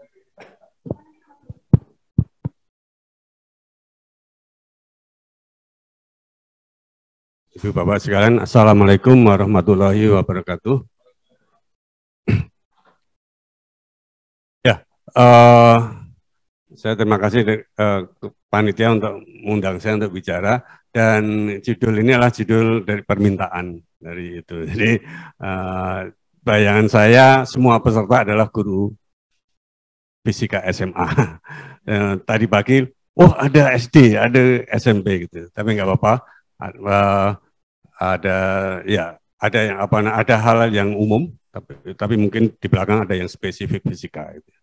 Ibu Bapak sekalian, Assalamualaikum warahmatullahi wabarakatuh. Ya, saya terima kasih panitia untuk mengundang saya untuk bicara, dan judul ini adalah judul dari permintaan dari itu. Jadi bayangan saya semua peserta adalah guru fisika SMA. Tadi pagi, oh ada SD, ada SMP gitu, tapi nggak apa-apa. Ada ya ada yang ada hal yang umum, tapi mungkin di belakang ada yang spesifik fisika. Gitu.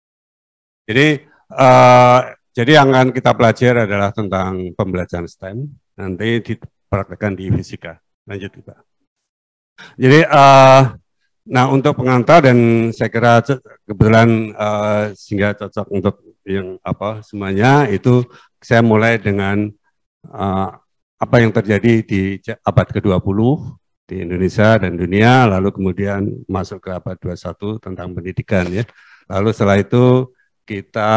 Jadi yang akan kita pelajari adalah tentang pembelajaran STEM, nanti dipraktekkan di fisika. Lanjut Pak. Jadi nah untuk pengantar, dan saya kira kebetulan sehingga cocok untuk yang semuanya itu, saya mulai dengan apa yang terjadi di abad ke-20 di Indonesia dan dunia, lalu kemudian masuk ke abad 21 tentang pendidikan ya. Lalu setelah itu kita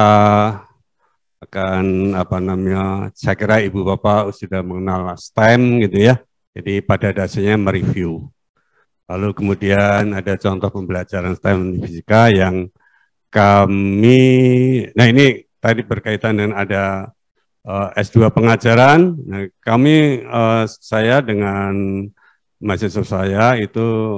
akan saya kira Ibu Bapak sudah mengenal STEM gitu ya. Jadi pada dasarnya mereview. Lalu kemudian ada contoh pembelajaran STEM di fisika yang kami, nah ini tadi berkaitan dengan ada S2 pengajaran. Nah, saya dengan mahasiswa saya itu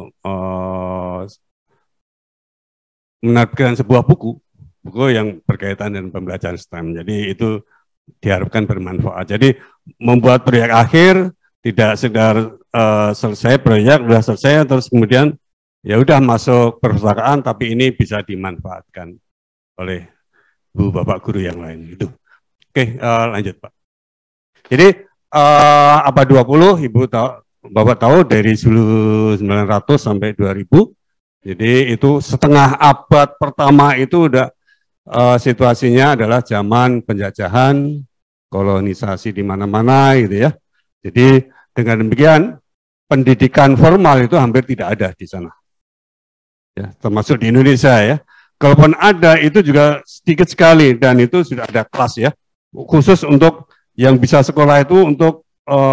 menerbitkan sebuah buku yang berkaitan dengan pembelajaran STEM. Jadi itu diharapkan bermanfaat. Jadi membuat proyek akhir tidak sekedar selesai proyek, sudah selesai terus kemudian ya udah masuk perpustakaan, tapi ini bisa dimanfaatkan oleh Bu Bapak guru yang lain gitu. Oke, lanjut Pak. Jadi abad 20 Bapak tahu dari 1900 sampai 2000. Jadi itu setengah abad pertama itu udah situasinya adalah zaman penjajahan, kolonisasi di mana-mana gitu ya. Jadi dengan demikian pendidikan formal itu hampir tidak ada di sana. Ya, termasuk di Indonesia ya. Kalaupun ada itu juga sedikit sekali, dan itu sudah ada kelas ya. Khusus untuk yang bisa sekolah itu untuk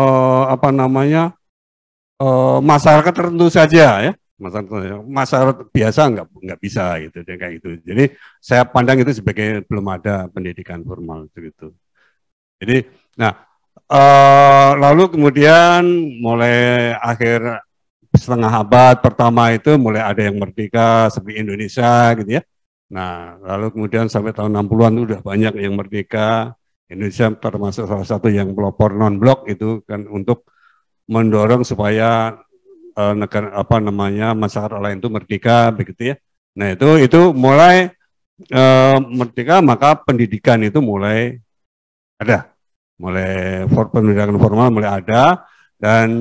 masyarakat tertentu saja ya, masyarakat biasa nggak bisa gitu, kayak gitu. Jadi saya pandang itu sebagai belum ada pendidikan formal gitu. Jadi nah lalu kemudian mulai akhir setengah abad pertama itu mulai ada yang merdeka seperti Indonesia gitu ya. Nah lalu kemudian sampai tahun 60-an itu udah banyak yang merdeka. Indonesia termasuk salah satu yang pelopor non-blok itu kan, untuk mendorong supaya negara masyarakat lain itu merdeka begitu ya. Nah itu mulai merdeka, maka pendidikan itu mulai ada, pendidikan formal mulai ada, dan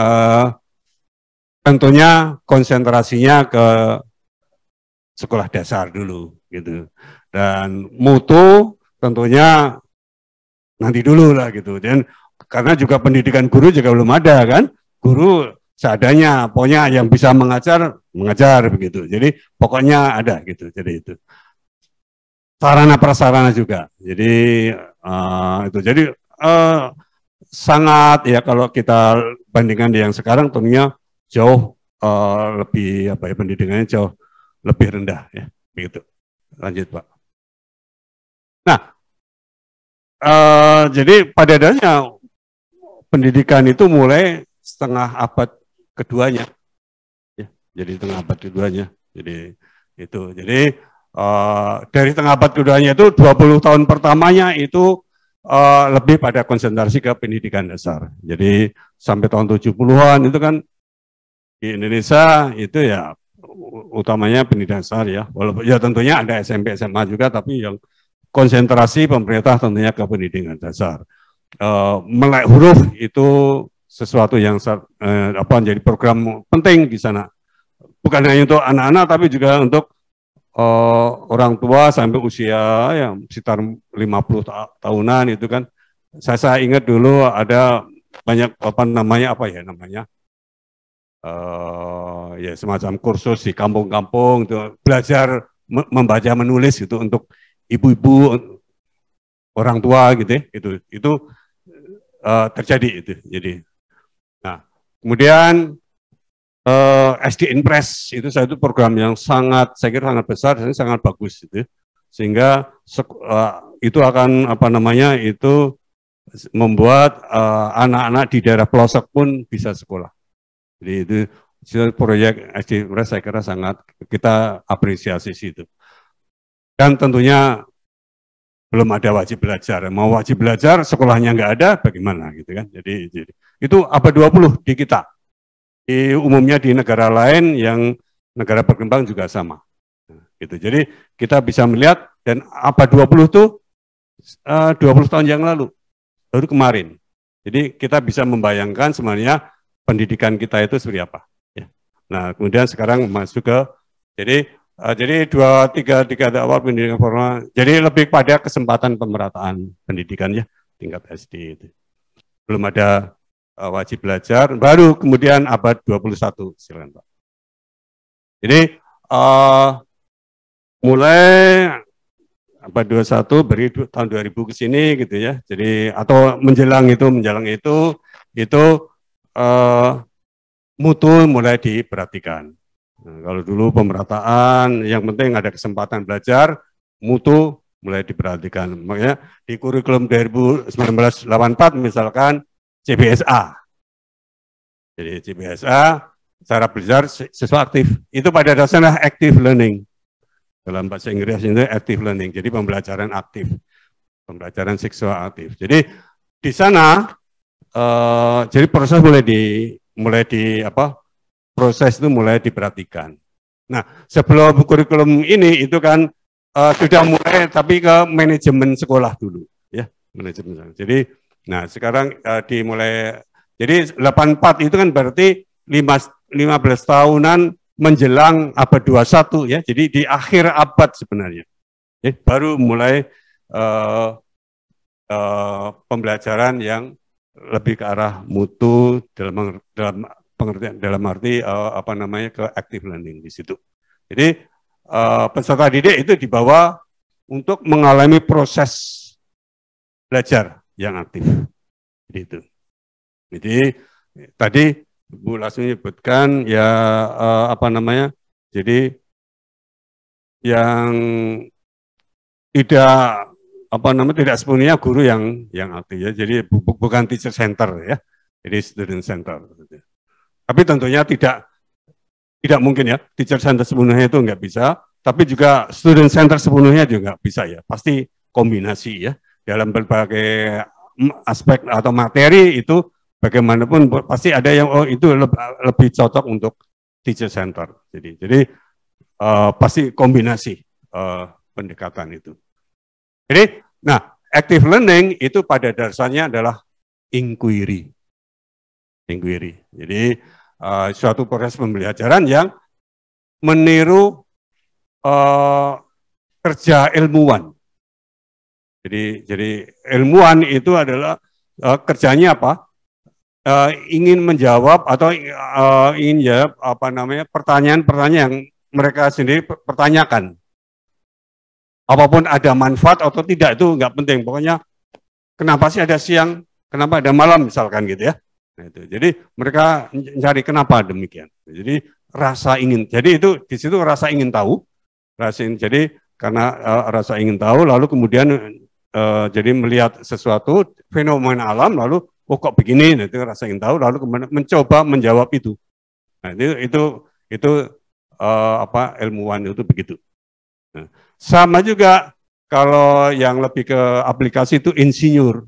tentunya konsentrasinya ke sekolah dasar dulu gitu, dan mutu tentunya nanti dulu lah gitu. Dan karena juga pendidikan guru juga belum ada kan, guru seadanya, pokoknya yang bisa mengajar begitu. Jadi pokoknya ada gitu. Jadi itu sarana prasarana juga. Jadi itu jadi sangat ya, kalau kita bandingkan dengan yang sekarang tentunya jauh lebih pendidikannya jauh lebih rendah ya begitu. Lanjut Pak. Nah jadi pada dasarnya pendidikan itu mulai setengah abad keduanya, ya, jadi setengah abad keduanya. Jadi itu, jadi dari setengah abad keduanya itu 20 tahun pertamanya itu lebih pada konsentrasi ke pendidikan dasar. Jadi sampai tahun 70-an itu kan di Indonesia itu ya utamanya pendidikan dasar ya, walaupun ya tentunya ada SMP SMA juga, tapi yang konsentrasi pemerintah tentunya ke pendidikan dasar. Melek huruf itu sesuatu yang jadi program penting di sana. Bukan hanya untuk anak-anak, tapi juga untuk orang tua sampai usia yang sekitar 50 tahunan itu kan. Saya ingat dulu ada banyak ya semacam kursus di kampung-kampung itu, belajar membaca menulis gitu untuk ibu-ibu, orang tua gitu ya, itu terjadi itu. Jadi, nah kemudian SD Impress itu satu program yang saya kira sangat besar dan sangat bagus itu, sehingga itu akan itu membuat anak-anak di daerah pelosok pun bisa sekolah. Jadi itu proyek SD Impress saya kira sangat kita apresiasi situ. Dan tentunya belum ada wajib belajar. Mau wajib belajar, sekolahnya nggak ada, bagaimana gitu kan? Jadi itu abad 20 di kita. Umumnya di negara lain yang negara berkembang juga sama. Gitu. Jadi kita bisa melihat, dan abad 20 itu 20 tahun yang lalu, baru kemarin. Jadi kita bisa membayangkan sebenarnya pendidikan kita itu seperti apa. Ya. Nah kemudian sekarang masuk ke, jadi 2-3 awal pendidikan formal, jadi lebih pada kesempatan pemerataan pendidikan ya, tingkat SD itu. Belum ada wajib belajar, baru kemudian abad 21, silakan Pak. Jadi mulai abad 21 beri tahun 2000 ke sini gitu ya. Jadi atau menjelang itu mutu mulai diperhatikan. Nah, kalau dulu pemerataan, yang penting ada kesempatan belajar, mutu mulai diperhatikan. Makanya di kurikulum 1984 misalkan CBSA. Jadi CBSA, cara belajar siswa aktif. Itu pada dasarnya active learning. Dalam bahasa Inggris itu active learning. Jadi pembelajaran aktif. Pembelajaran siswa aktif. Jadi di sana, jadi proses proses itu mulai diperhatikan. Nah, sebelum kurikulum ini itu kan sudah mulai, tapi ke manajemen sekolah dulu, ya, manajemen. Jadi, nah sekarang dimulai. Jadi 84 itu kan berarti 15 tahunan menjelang abad 21 ya. Jadi di akhir abad sebenarnya, ya, baru mulai pembelajaran yang lebih ke arah mutu dalam pengertian, dalam arti ke active learning di situ. Jadi peserta didik itu dibawa untuk mengalami proses belajar yang aktif. Gitu. Jadi tadi Bu Lasmi menyebutkan ya jadi yang tidak sepenuhnya guru yang aktif ya. Jadi bukan teacher center ya. Jadi student center. Tapi tentunya tidak mungkin ya, teacher center sepenuhnya itu nggak bisa, tapi juga student center sepenuhnya juga nggak bisa ya, pasti kombinasi ya, dalam berbagai aspek atau materi itu bagaimanapun pasti ada yang itu lebih cocok untuk teacher center, jadi pasti kombinasi pendekatan itu. Jadi, nah active learning itu pada dasarnya adalah inquiry. Jadi suatu proses pembelajaran yang meniru kerja ilmuwan. Jadi ilmuwan itu adalah kerjanya apa? Ingin menjawab atau ingin jawab pertanyaan-pertanyaan yang mereka sendiri pertanyakan. Apapun ada manfaat atau tidak itu nggak penting. Pokoknya kenapa sih ada siang, kenapa ada malam misalkan gitu ya. Nah, itu. Jadi mereka mencari kenapa demikian. Jadi rasa ingin. Jadi itu di situ rasa ingin tahu. Jadi karena rasa ingin tahu, lalu kemudian jadi melihat sesuatu fenomena alam, lalu kok begini, nah, itu rasa ingin tahu, lalu kemudian mencoba menjawab itu. Nah, itu ilmuwan itu begitu. Nah, sama juga kalau yang lebih ke aplikasi itu insinyur.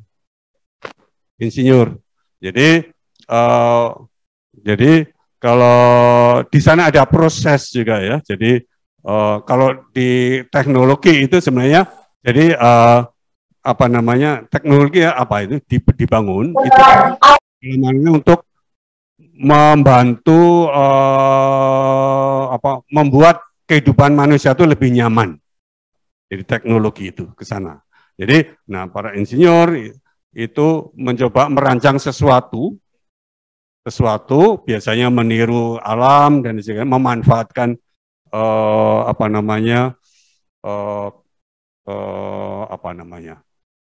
Jadi kalau di sana ada proses juga ya. Jadi kalau di teknologi itu sebenarnya jadi teknologi ya apa itu dibangun itu untuk membantu membuat kehidupan manusia itu lebih nyaman. Jadi teknologi itu ke sana. Jadi nah para insinyur itu mencoba merancang sesuatu biasanya meniru alam dan sebagainya, memanfaatkan eh, apa namanya,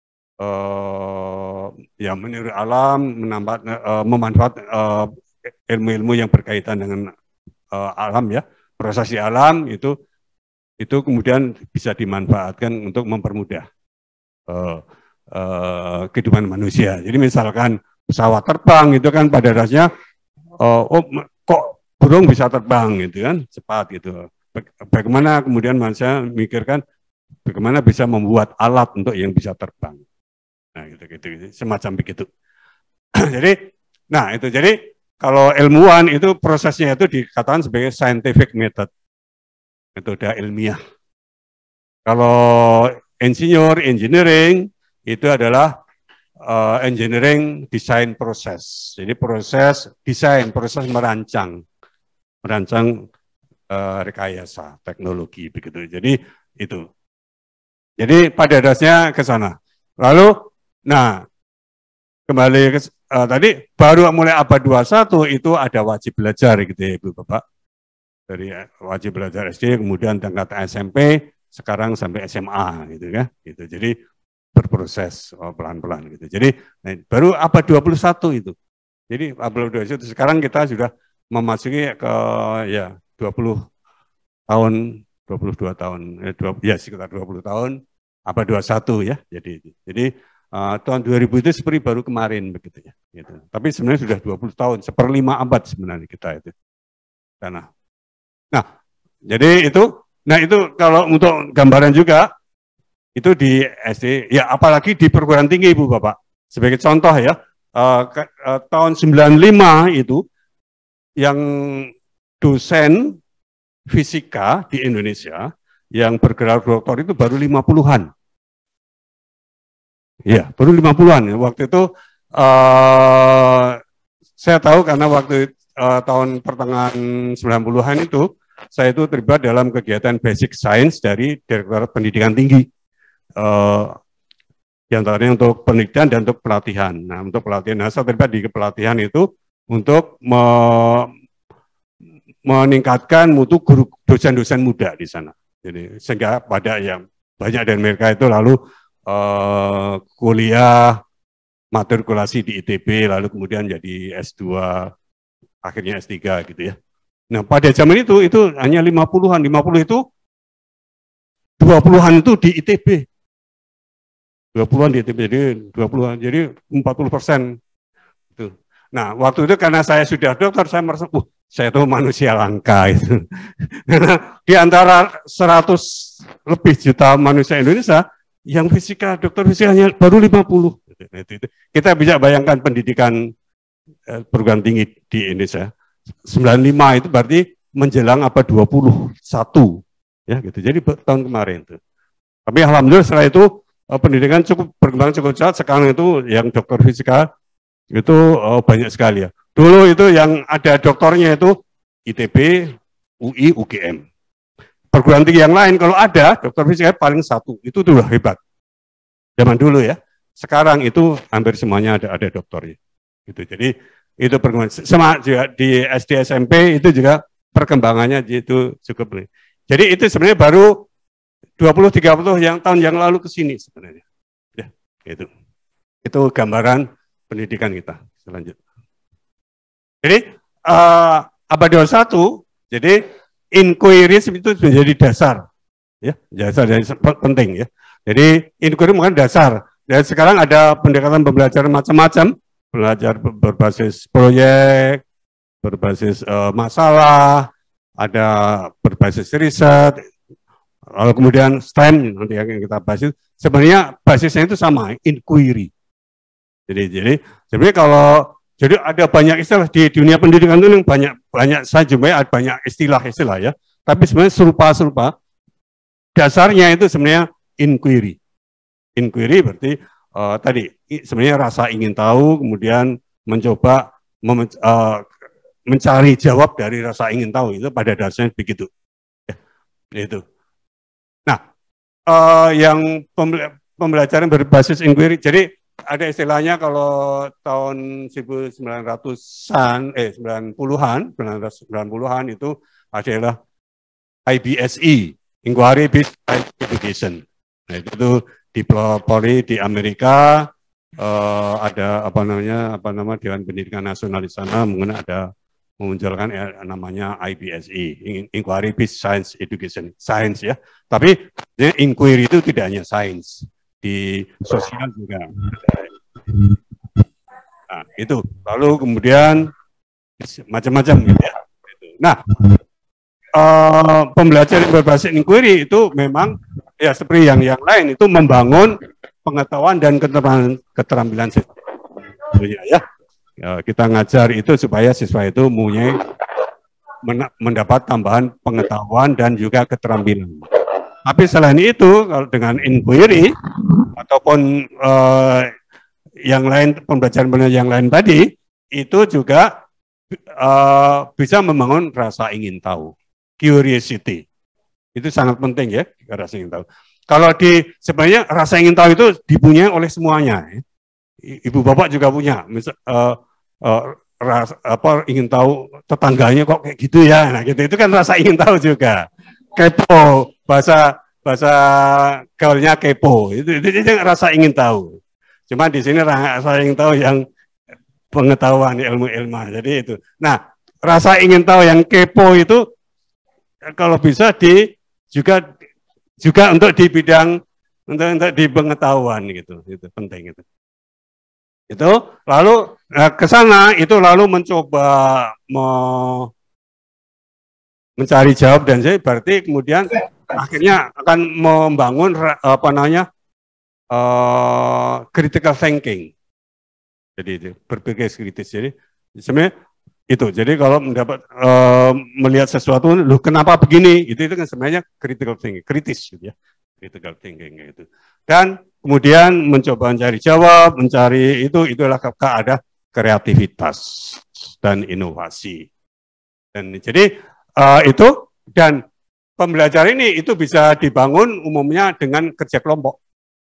ya meniru alam, memanfaat ilmu-ilmu yang berkaitan dengan alam ya, proses di alam itu kemudian bisa dimanfaatkan untuk mempermudah uh, kehidupan manusia. Jadi misalkan pesawat terbang itu kan pada dasarnya kok burung bisa terbang gitu kan, cepat gitu. Bagaimana kemudian manusia memikirkan bagaimana bisa membuat alat untuk yang bisa terbang. Nah, gitu, semacam begitu. Jadi, nah itu jadi kalau ilmuwan itu prosesnya itu dikatakan sebagai scientific method, metode ilmiah. Kalau engineering itu adalah engineering design proses. Jadi proses desain, proses merancang rekayasa teknologi begitu. Jadi itu. Jadi pada dasarnya ke sana. Lalu, nah kembali ke tadi baru mulai abad 21 itu ada wajib belajar gitu ya Ibu Bapak. Dari wajib belajar SD kemudian tingkat SMP sekarang sampai SMA gitu ya. Gitu. Jadi berproses pelan-pelan gitu. Jadi baru abad 21 itu. Jadi abad 21 sekarang kita sudah memasuki ke ya 20 tahun 22 tahun ya sekitar 20 tahun abad 21 ya. Jadi tahun 2000 itu seperti baru kemarin begitu ya gitu. Tapi sebenarnya sudah 20 tahun, seperlima abad sebenarnya kita itu. Karena nah, jadi itu kalau untuk gambaran juga itu di SD ya apalagi di perguruan tinggi Ibu Bapak. Sebagai contoh ya, tahun 95 itu yang dosen fisika di Indonesia yang bergelar doktor itu baru 50-an. Ya, baru 50-an. Waktu itu saya tahu karena waktu tahun pertengahan 90-an itu saya itu terlibat dalam kegiatan basic science dari Direktorat Pendidikan Tinggi. Di antaranya untuk penelitian dan untuk pelatihan. Nah, untuk pelatihan, saya terlibat di pelatihan itu untuk meningkatkan mutu guru dosen-dosen muda di sana. Jadi sehingga pada yang banyak dari mereka itu lalu kuliah matrikulasi di ITB lalu kemudian jadi S2 akhirnya S3 gitu ya. Nah, pada zaman itu hanya 50-an, 50 itu 20-an itu di ITB. 20-an di ITB jadi 20-an jadi 40%. Itu. Nah, waktu itu karena saya sudah dokter saya merasa saya itu manusia langka itu. Karena di antara 100 lebih juta manusia Indonesia, yang fisika, dokter fisika hanya baru 50. Kita bisa bayangkan pendidikan perguruan tinggi di Indonesia. 95 itu berarti menjelang abad 21. Ya gitu. Jadi tahun kemarin itu. Tapi alhamdulillah setelah itu pendidikan cukup berkembang cukup cepat. Sekarang itu yang dokter fisika itu banyak sekali ya. Dulu itu yang ada doktornya itu ITB, UI, UGM. Perguruan tinggi yang lain kalau ada dokter fisika paling satu, itu udah hebat. Zaman dulu ya. Sekarang itu hampir semuanya ada doktornya. Gitu. Jadi itu perkembangan sama juga di SD SMP itu juga perkembangannya itu cukup. Jadi itu sebenarnya baru 20-30 tahun yang lalu ke sini sebenarnya. Ya, itu. Itu gambaran pendidikan kita. Selanjutnya. Jadi abad 21, jadi inquiries itu menjadi dasar, ya, dasar yang penting ya. Jadi inquiry bukan dasar. Dan sekarang ada pendekatan pembelajaran macam-macam, belajar berbasis proyek, berbasis masalah, ada berbasis riset, lalu kemudian STEM nanti yang kita bahas itu sebenarnya basisnya itu sama, inquiry. Jadi sebenarnya kalau jadi ada banyak istilah di dunia pendidikan itu yang banyak saya jumpai ada banyak istilah-istilah ya. Tapi sebenarnya serupa-serupa. Dasarnya itu sebenarnya inquiry. Inquiry berarti tadi sebenarnya rasa ingin tahu, kemudian mencoba mencari jawab dari rasa ingin tahu itu pada dasarnya begitu. Ya, itu. Nah, yang pembelajaran berbasis inquiry. Jadi ada istilahnya kalau tahun 1900-an, 90-an itu adalah IBSE, Inquiry Based Science Education. Nah, itu dipelopori di Amerika, ada apa nama Dewan Pendidikan Nasional di sana ada memunculkan namanya IBSE, Inquiry Based Science Education, Science ya. Tapi inquiry itu tidak hanya sains, di sosial juga. Nah, itu. Lalu kemudian macam-macam gitu ya. Nah, pembelajaran berbasis inquiry itu memang ya seperti yang lain itu membangun pengetahuan dan keterampilan siswa. Ya, kita ngajar itu supaya siswa itu mendapat tambahan pengetahuan dan juga keterampilan. Tapi selain itu, kalau dengan inquiry ataupun yang lain, pembelajaran yang lain tadi, itu juga bisa membangun rasa ingin tahu, curiosity. Itu sangat penting ya, rasa ingin tahu. Kalau sebenarnya rasa ingin tahu itu dipunyai oleh semuanya. Ya. Ibu bapak juga punya, ingin tahu tetangganya kok kayak gitu ya, nah gitu itu kan rasa ingin tahu juga. Kepo, bahasa gaulnya kepo, itu rasa ingin tahu. Cuma di sini rasa ingin tahu yang pengetahuan ilmu. Jadi itu. Nah, rasa ingin tahu yang kepo itu kalau bisa juga untuk di bidang untuk di pengetahuan gitu. Itu penting itu. Itu lalu ke sana itu lalu mencoba mencari jawab dan saya berarti kemudian akhirnya akan membangun critical thinking. Jadi itu berpikir kritis. Jadi sebenarnya itu. Jadi kalau melihat sesuatu, loh kenapa begini? Itu kan sebenarnya critical thinking, kritis gitu ya. Critical thinking gitu. Dan kemudian mencoba mencari jawab, itulah ada kreativitas dan inovasi. Dan jadi itu dan pembelajaran ini itu bisa dibangun umumnya dengan kerja kelompok.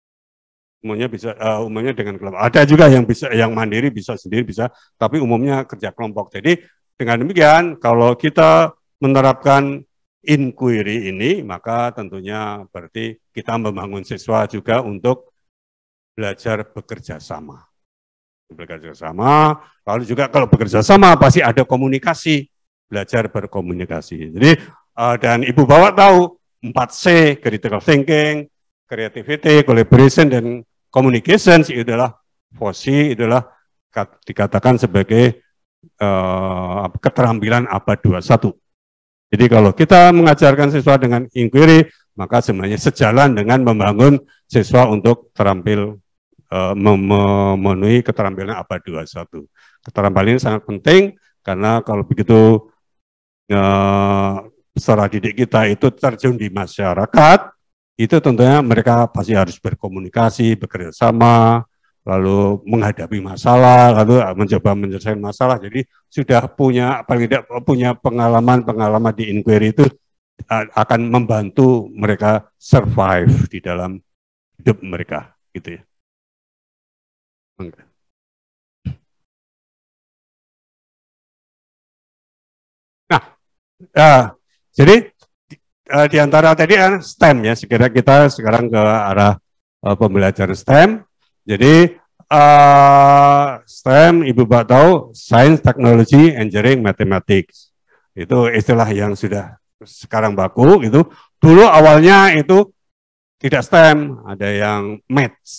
Umumnya dengan kelompok. Ada juga yang bisa yang mandiri bisa sendiri bisa, tapi umumnya kerja kelompok. Jadi dengan demikian kalau kita menerapkan inquiry ini, maka tentunya berarti kita membangun siswa juga untuk belajar bekerja sama. Bekerja sama, lalu juga kalau bekerja sama pasti ada komunikasi, belajar berkomunikasi. Jadi dan Ibu Bapak tahu 4C, critical thinking, creativity, collaboration, dan communication adalah FOSI, adalah dikatakan sebagai keterampilan abad 21. Jadi kalau kita mengajarkan siswa dengan inquiry, maka sebenarnya sejalan dengan membangun siswa untuk terampil memenuhi keterampilan abad 21. Keterampilan ini sangat penting karena kalau begitu peserta didik kita itu terjun di masyarakat, itu tentunya mereka pasti harus berkomunikasi, bekerja sama, lalu menghadapi masalah, lalu mencoba menyelesaikan masalah. Jadi sudah paling tidak punya pengalaman di inquiry itu akan membantu mereka survive di dalam hidup mereka, gitu ya. Nah, jadi di antara tadi STEM ya, segera kita sekarang ke arah pembelajaran STEM. Jadi STEM, Ibu Bapak tahu, Science, Technology, Engineering, Mathematics. Itu istilah yang sudah sekarang baku. Itu dulu awalnya itu tidak STEM, ada yang Maths,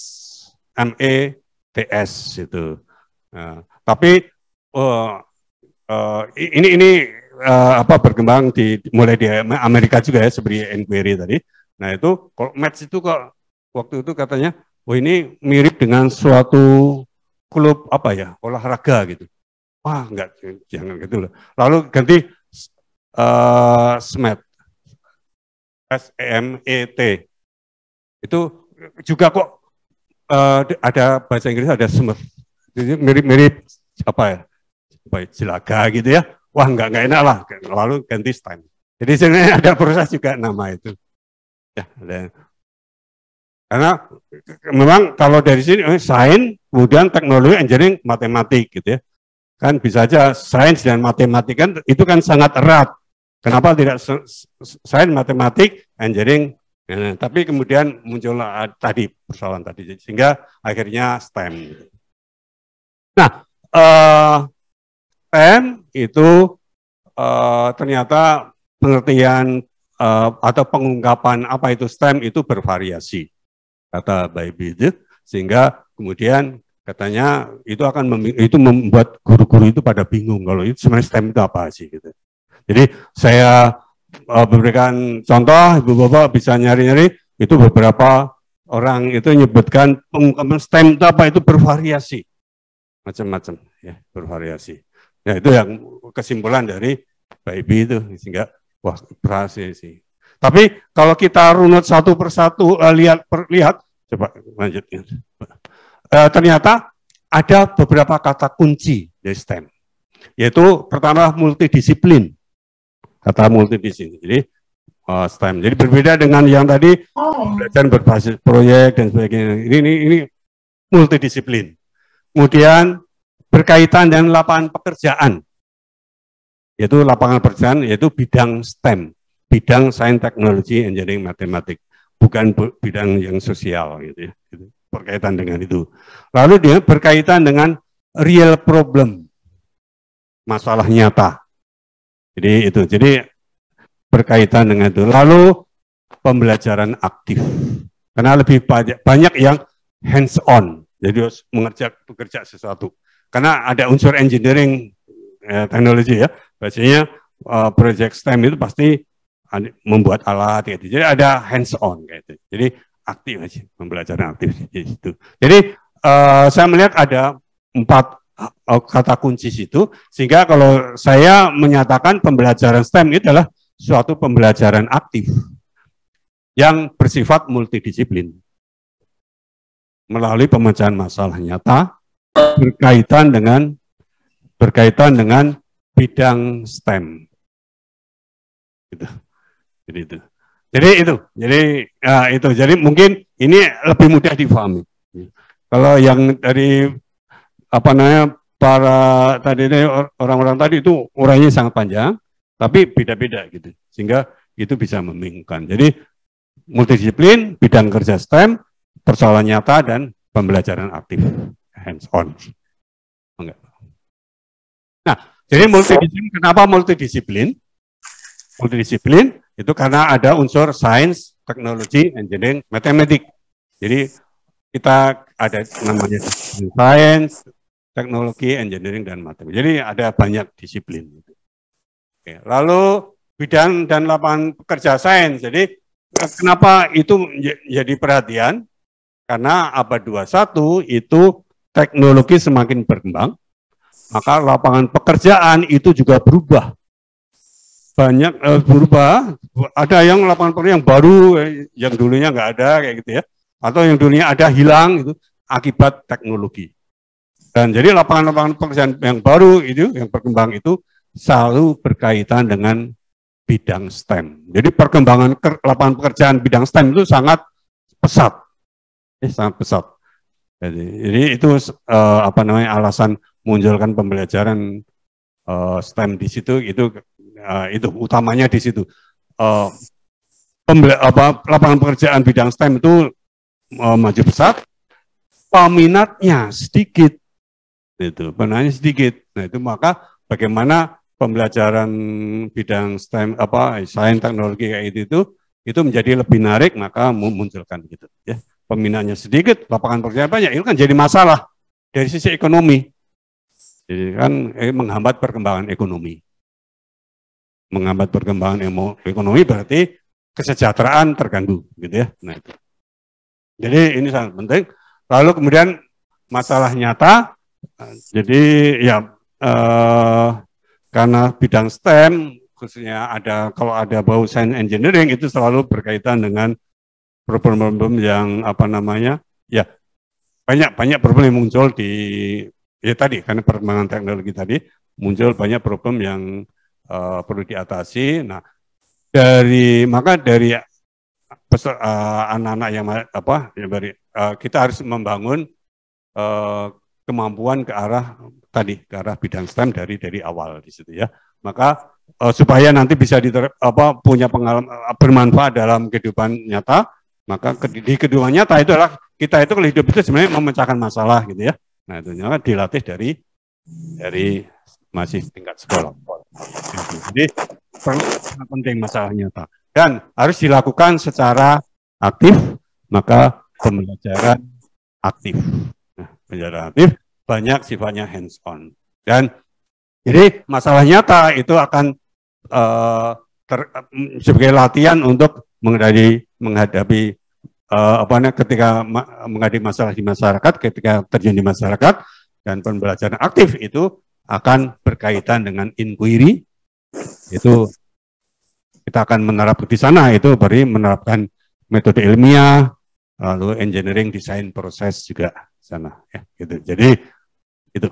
METS itu. Tapi ini berkembang mulai di Amerika juga ya, seperti inquiry tadi. Nah itu kalau Maths itu kok waktu itu katanya, oh ini mirip dengan suatu klub olahraga gitu. Wah enggak, jangan gitu loh. Lalu ganti SMET, SMET. Itu juga kok ada bahasa Inggris, ada SMET. Jadi mirip-mirip jelaga gitu ya. Wah enggak enak lah, lalu ganti STEM. Jadi sebenarnya ada proses juga nama itu. Ya, ada. Karena memang kalau dari sini sains, kemudian teknologi, engineering, matematik gitu ya. Kan bisa aja sains dan matematik kan itu kan sangat erat. Kenapa tidak sains, matematik, engineering? Nah, tapi kemudian muncul tadi persoalan tadi, sehingga akhirnya STEM. Nah, STEM itu ternyata pengertian atau pengungkapan apa itu STEM itu bervariasi, kata Baibi itu, sehingga kemudian katanya itu akan membuat guru-guru itu pada bingung kalau itu sebenarnya STEM itu apa sih gitu. Jadi saya memberikan contoh, ibu bapak bisa nyari-nyari, itu beberapa orang itu menyebutkan pengungkapan STEM itu apa, itu bervariasi, macam-macam ya, bervariasi. Nah itu yang kesimpulan dari Baibi itu, sehingga wah berhasil sih. Tapi kalau kita runut satu persatu, lihat coba lanjutnya. Ternyata ada beberapa kata kunci dari STEM, yaitu pertama multidisiplin. Kata multidisiplin. Jadi STEM. Jadi berbeda dengan yang tadi pembelajaran berbasis proyek dan sebagainya. Ini multidisiplin. Kemudian berkaitan dengan lapangan pekerjaan, yaitu lapangan pekerjaan, yaitu bidang STEM, bidang sains, teknologi, engineering, matematik, bukan bidang yang sosial gitu ya. Berkaitan dengan itu. Lalu dia berkaitan dengan real problem, masalah nyata. Jadi itu, jadi berkaitan dengan itu. Lalu pembelajaran aktif, karena lebih banyak yang hands on, jadi harus bekerja sesuatu. Karena ada unsur engineering, teknologi ya, biasanya project STEM itu pasti membuat alat gitu. Jadi ada hands on kayak itu. Jadi aktif aja, pembelajaran aktif di situ. Jadi saya melihat ada 4 kata kunci situ, sehingga kalau saya menyatakan pembelajaran STEM itu adalah suatu pembelajaran aktif yang bersifat multidisiplin melalui pemecahan masalah nyata berkaitan dengan bidang STEM. Gitu. Jadi mungkin ini lebih mudah difahami. Kalau yang dari para tadi orang-orang tadi itu uraiannya sangat panjang, tapi beda-beda gitu, sehingga itu bisa membingungkan. Jadi multidisiplin, bidang kerja STEM, persoalan nyata dan pembelajaran aktif, hands on. Enggak. Nah, jadi multidisiplin, kenapa multidisiplin? Multidisiplin itu karena ada unsur sains, teknologi, engineering, matematik. Jadi kita ada namanya sains, teknologi, engineering, dan matematik. Jadi ada banyak disiplin. Oke. Lalu bidang dan lapangan pekerja sains. Jadi kenapa itu jadi perhatian? Karena abad 21 itu teknologi semakin berkembang, maka lapangan pekerjaan itu juga berubah. Banyak berubah, ada yang lapangan pekerjaan yang baru, yang dulunya nggak ada kayak gitu ya, atau yang dulunya ada hilang itu akibat teknologi. Dan jadi lapangan-lapangan pekerjaan yang baru itu, yang berkembang itu selalu berkaitan dengan bidang STEM. Jadi perkembangan lapangan pekerjaan bidang STEM itu sangat pesat, sangat pesat. Jadi itu alasan munculkan pembelajaran STEM di situ itu utamanya di situ. Lapangan pekerjaan bidang STEM itu maju pesat, peminatnya sedikit, peminatnya sedikit. Nah itu maka bagaimana pembelajaran bidang STEM sains, teknologi kayak itu menjadi lebih menarik, maka memunculkan gitu ya. Peminatnya sedikit, lapangan pekerjaan banyak, itu kan jadi masalah dari sisi ekonomi. Jadi kan menghambat perkembangan ekonomi. Menghambat perkembangan ekonomi berarti kesejahteraan terganggu gitu ya. Nah itu. Jadi ini sangat penting. Lalu kemudian masalah nyata, jadi ya karena bidang STEM khususnya kalau ada bau sains engineering itu selalu berkaitan dengan problem-problem yang ya banyak problem yang muncul tadi karena perkembangan teknologi tadi muncul banyak problem yang perlu diatasi. Nah, dari anak-anak yang kita harus membangun kemampuan ke arah tadi, ke arah bidang STEM dari awal di situ ya. Maka supaya nanti bisa punya pengalaman bermanfaat dalam kehidupan nyata, maka di kehidupan nyata itu adalah kita itu kalau hidup itu sebenarnya memecahkan masalah gitu ya. Nah itu dilatih dari masih tingkat sekolah. Jadi sangat penting masalah nyata dan harus dilakukan secara aktif, maka pembelajaran aktif. Nah, pembelajaran aktif banyak sifatnya hands on dan jadi masalah nyata itu akan sebagai latihan untuk menghadapi ketika menghadapi masalah di masyarakat, ketika terjadi di masyarakat, dan pembelajaran aktif itu akan berkaitan dengan inquiry. Itu kita akan menerapkan di sana, itu beri menerapkan metode ilmiah, lalu engineering, desain, proses juga di sana ya gitu. Jadi itu.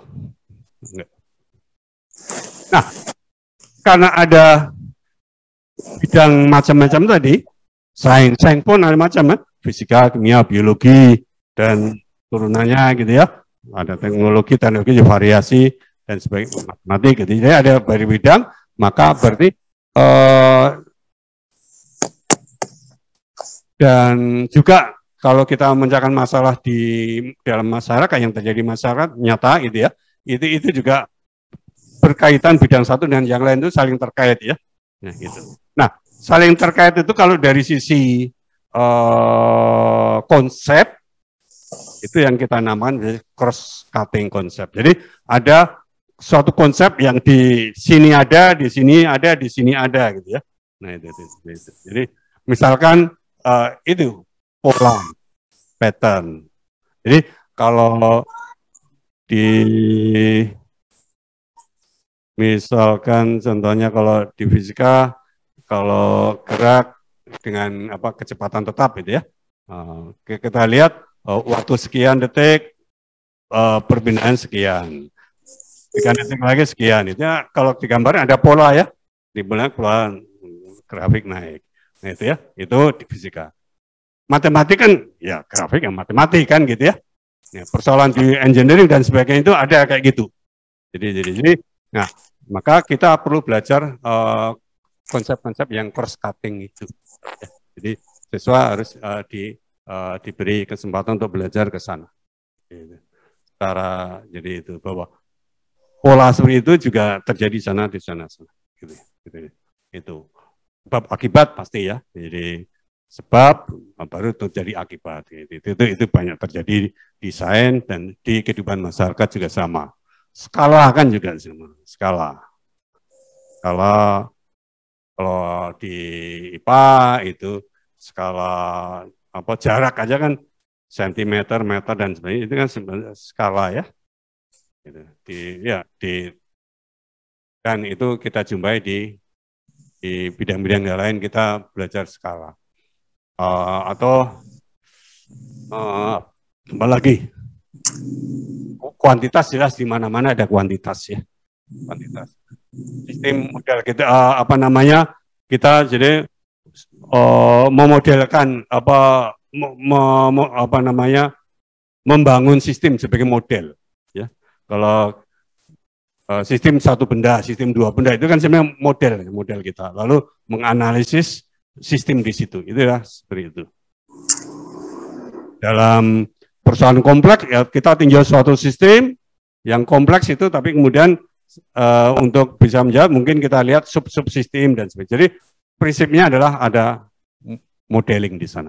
Nah, karena ada bidang macam-macam tadi, sains pun ada macam, fisika, kimia, biologi, dan turunannya gitu ya. Ada teknologi, variasi, dan sebagainya, matematik gitu. Jadi ada dari bidang, maka berarti dan juga kalau kita memecahkan masalah di dalam masyarakat yang terjadi masyarakat nyata gitu ya, itu juga berkaitan bidang satu dan yang lain itu saling terkait ya. Nah, gitu. Nah, saling terkait itu kalau dari sisi konsep itu yang kita namakan cross cutting konsep. Jadi ada suatu konsep yang di sini ada, di sini ada, di sini ada gitu ya. Nah, itu. Jadi misalkan itu pola, pattern. Jadi kalau misalkan contohnya kalau di fisika, kalau gerak dengan kecepatan tetap gitu ya, kita lihat waktu sekian detik, perpindahan sekian, sekian detik lagi sekian. Itu ya, kalau digambarnya ada pola ya, di pola grafik naik. Nah itu ya, itu di fisika. Matematik kan ya grafik yang matematik kan gitu ya. Ya, persoalan di engineering dan sebagainya itu ada kayak gitu. Jadi, nah maka kita perlu belajar konsep-konsep yang cross cutting itu. Ya, jadi siswa harus diberi kesempatan untuk belajar ke sana. Gitu. Jadi itu bahwa pola seperti itu juga terjadi di sana. Gitu. Itu sebab akibat pasti ya. Jadi sebab baru terjadi akibat. Itu banyak terjadi di sains dan di kehidupan masyarakat juga sama. Skala kan juga sama. Skala kalau di IPA itu skala jarak aja kan sentimeter, meter dan sebagainya itu kan sebenarnya skala ya. Gitu. Dan itu kita jumpai di bidang-bidang yang lain kita belajar skala. Atau apa lagi? Kuantitas jelas di mana-mana ada kuantitas ya. Kuantitas. Sistem model kita kita jadi memodelkan membangun sistem sebagai model ya. Kalau sistem satu benda, sistem dua benda itu kan sebenarnya model kita. Lalu menganalisis sistem di situ, itu ya seperti itu. Dalam persoalan kompleks ya kita tinjau suatu sistem yang kompleks itu, tapi kemudian untuk bisa menjawab mungkin kita lihat sub-subsistem dan sebagainya. Jadi prinsipnya adalah ada modeling di sana.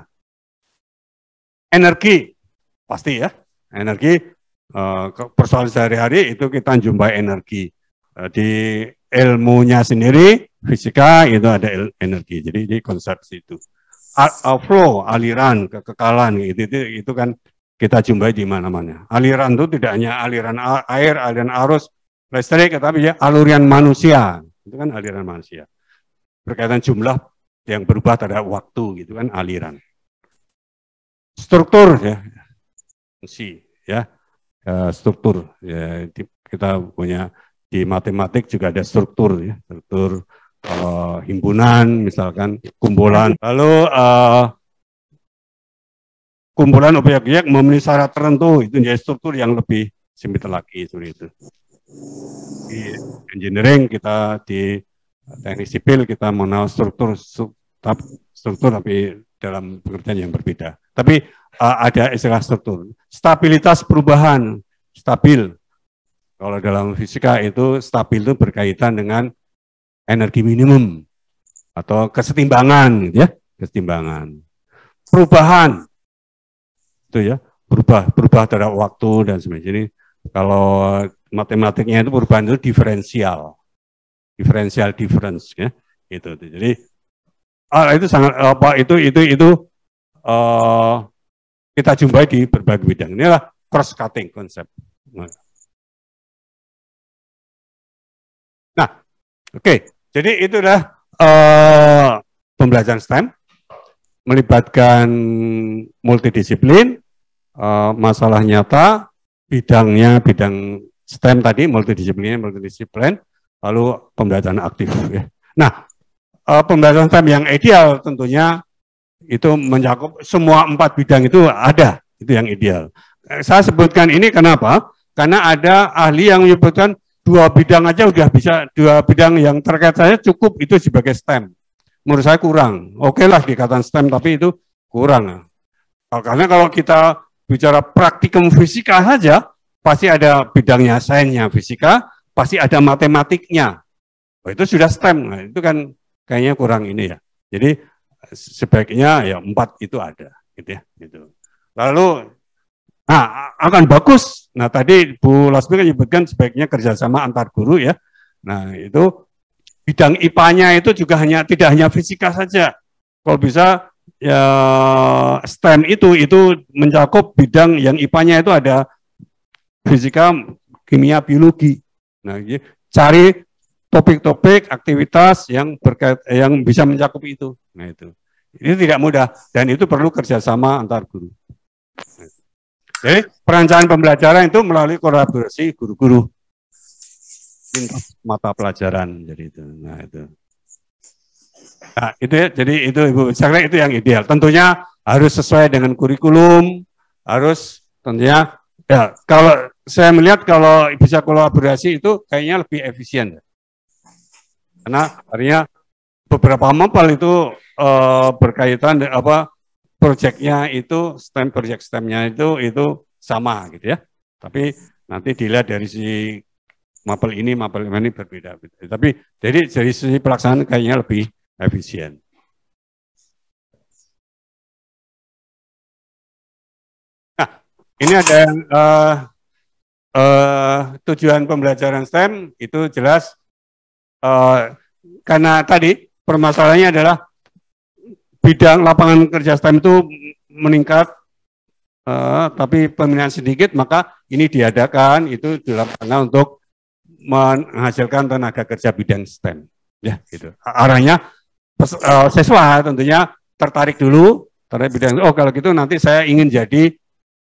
Energi pasti ya, energi persoalan sehari-hari itu kita jumpai energi di ilmunya sendiri. Fisika itu ada energi, jadi di konsep itu. Flow, aliran, kekekalan, itu kan kita jumpai di mana-mana. Aliran itu tidak hanya aliran air, aliran arus, listrik, tapi ya aliran manusia, itu kan aliran manusia. Berkaitan jumlah yang berubah terhadap waktu, gitu kan aliran. Struktur, ya, fungsi, ya, struktur. Ya, kita punya di matematik juga ada struktur, ya, struktur. Himpunan misalkan kumpulan, lalu kumpulan objek-objek memenuhi syarat tertentu itu menjadi struktur yang lebih sempit lagi seperti itu. Di engineering kita, di teknik sipil kita mengenal struktur tapi dalam pengertian yang berbeda. Tapi ada istilah struktur. Stabilitas perubahan, stabil. Kalau dalam fisika itu stabil itu berkaitan dengan energi minimum atau kesetimbangan, gitu ya, kesetimbangan. Perubahan itu ya, berubah terhadap waktu dan sebagainya. Jadi kalau matematiknya itu perubahan itu diferensial difference ya, itu. Jadi itu sangat kita jumpai di berbagai bidang. Inilah cross cutting konsep. Nah, oke. Jadi itulah pembelajaran STEM melibatkan multidisiplin, masalah nyata, bidang STEM tadi multidisiplin, lalu pembelajaran aktif. Ya. Nah, pembelajaran STEM yang ideal tentunya itu mencakup semua 4 bidang itu ada, itu yang ideal. Saya sebutkan ini kenapa? Karena ada ahli yang menyebutkan 2 bidang aja udah bisa, 2 bidang yang terkait saya cukup itu sebagai STEM. Menurut saya kurang. Oke lah dikatakan STEM, tapi itu kurang. Karena kalau kita bicara praktikum fisika saja, pasti ada bidangnya sainsnya fisika, pasti ada matematiknya. Oh, itu sudah STEM. Nah, itu kan kayaknya kurang ini ya. Jadi sebaiknya ya 4 itu ada, gitu ya. Gitu. Lalu, nah akan bagus. Nah tadi Bu Lasmi kan menyebutkan sebaiknya kerjasama antar guru ya. Nah itu bidang IPA-nya itu juga tidak hanya fisika saja. Kalau bisa ya STEM itu mencakup bidang yang IPA-nya itu ada fisika, kimia, biologi. Nah, cari topik-topik aktivitas yang bisa mencakup itu. Nah itu tidak mudah dan itu perlu kerjasama antar guru. Jadi perencanaan pembelajaran itu melalui kolaborasi guru-guru mata pelajaran, jadi itu. Nah itu. Nah, itu ya, jadi itu Ibu, saya kira itu yang ideal. Tentunya harus sesuai dengan kurikulum, harus tentunya ya kalau saya melihat kalau bisa kolaborasi itu kayaknya lebih efisien. Karena artinya beberapa mapel itu berkaitan apa proyeknya itu project STEM-nya itu sama gitu ya. Tapi nanti dilihat dari si mapel ini berbeda. Tapi dari sisi pelaksanaan kayaknya lebih efisien. Nah, ini ada tujuan pembelajaran STEM itu jelas karena tadi permasalahannya adalah bidang lapangan kerja STEM itu meningkat, tapi peminat sedikit, maka ini diadakan itu dalam rangka untuk menghasilkan tenaga kerja bidang STEM. Ya, gitu. Arahnya siswa tentunya tertarik dulu terhadap bidang. Oh, kalau gitu nanti saya ingin jadi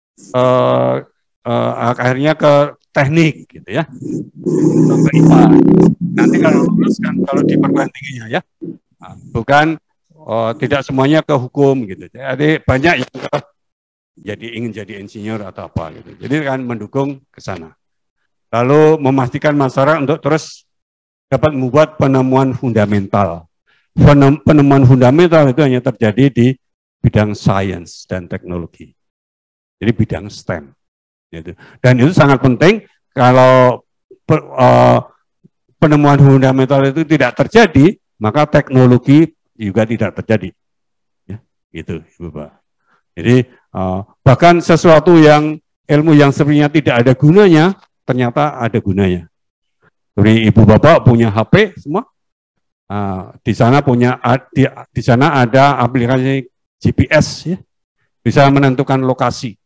akhirnya ke teknik, gitu ya. Ke IPA. Nanti kalau lulus kan kalau di perguruan tingginya ya, bukan. Tidak semuanya ke hukum gitu. Jadi banyak yang ingin jadi insinyur atau apa gitu. Jadi kan mendukung ke sana. Lalu memastikan masyarakat untuk terus dapat membuat penemuan fundamental. Penemuan fundamental itu hanya terjadi di bidang sains dan teknologi. Jadi bidang STEM. Gitu. Dan itu sangat penting kalau penemuan fundamental itu tidak terjadi, maka teknologi juga tidak terjadi, ya, gitu, Ibu Pak. Jadi bahkan sesuatu yang ilmu yang sebenarnya tidak ada gunanya, ternyata ada gunanya. Jadi Ibu Bapak punya HP semua, di sana di sana ada aplikasi GPS, ya, bisa menentukan lokasi.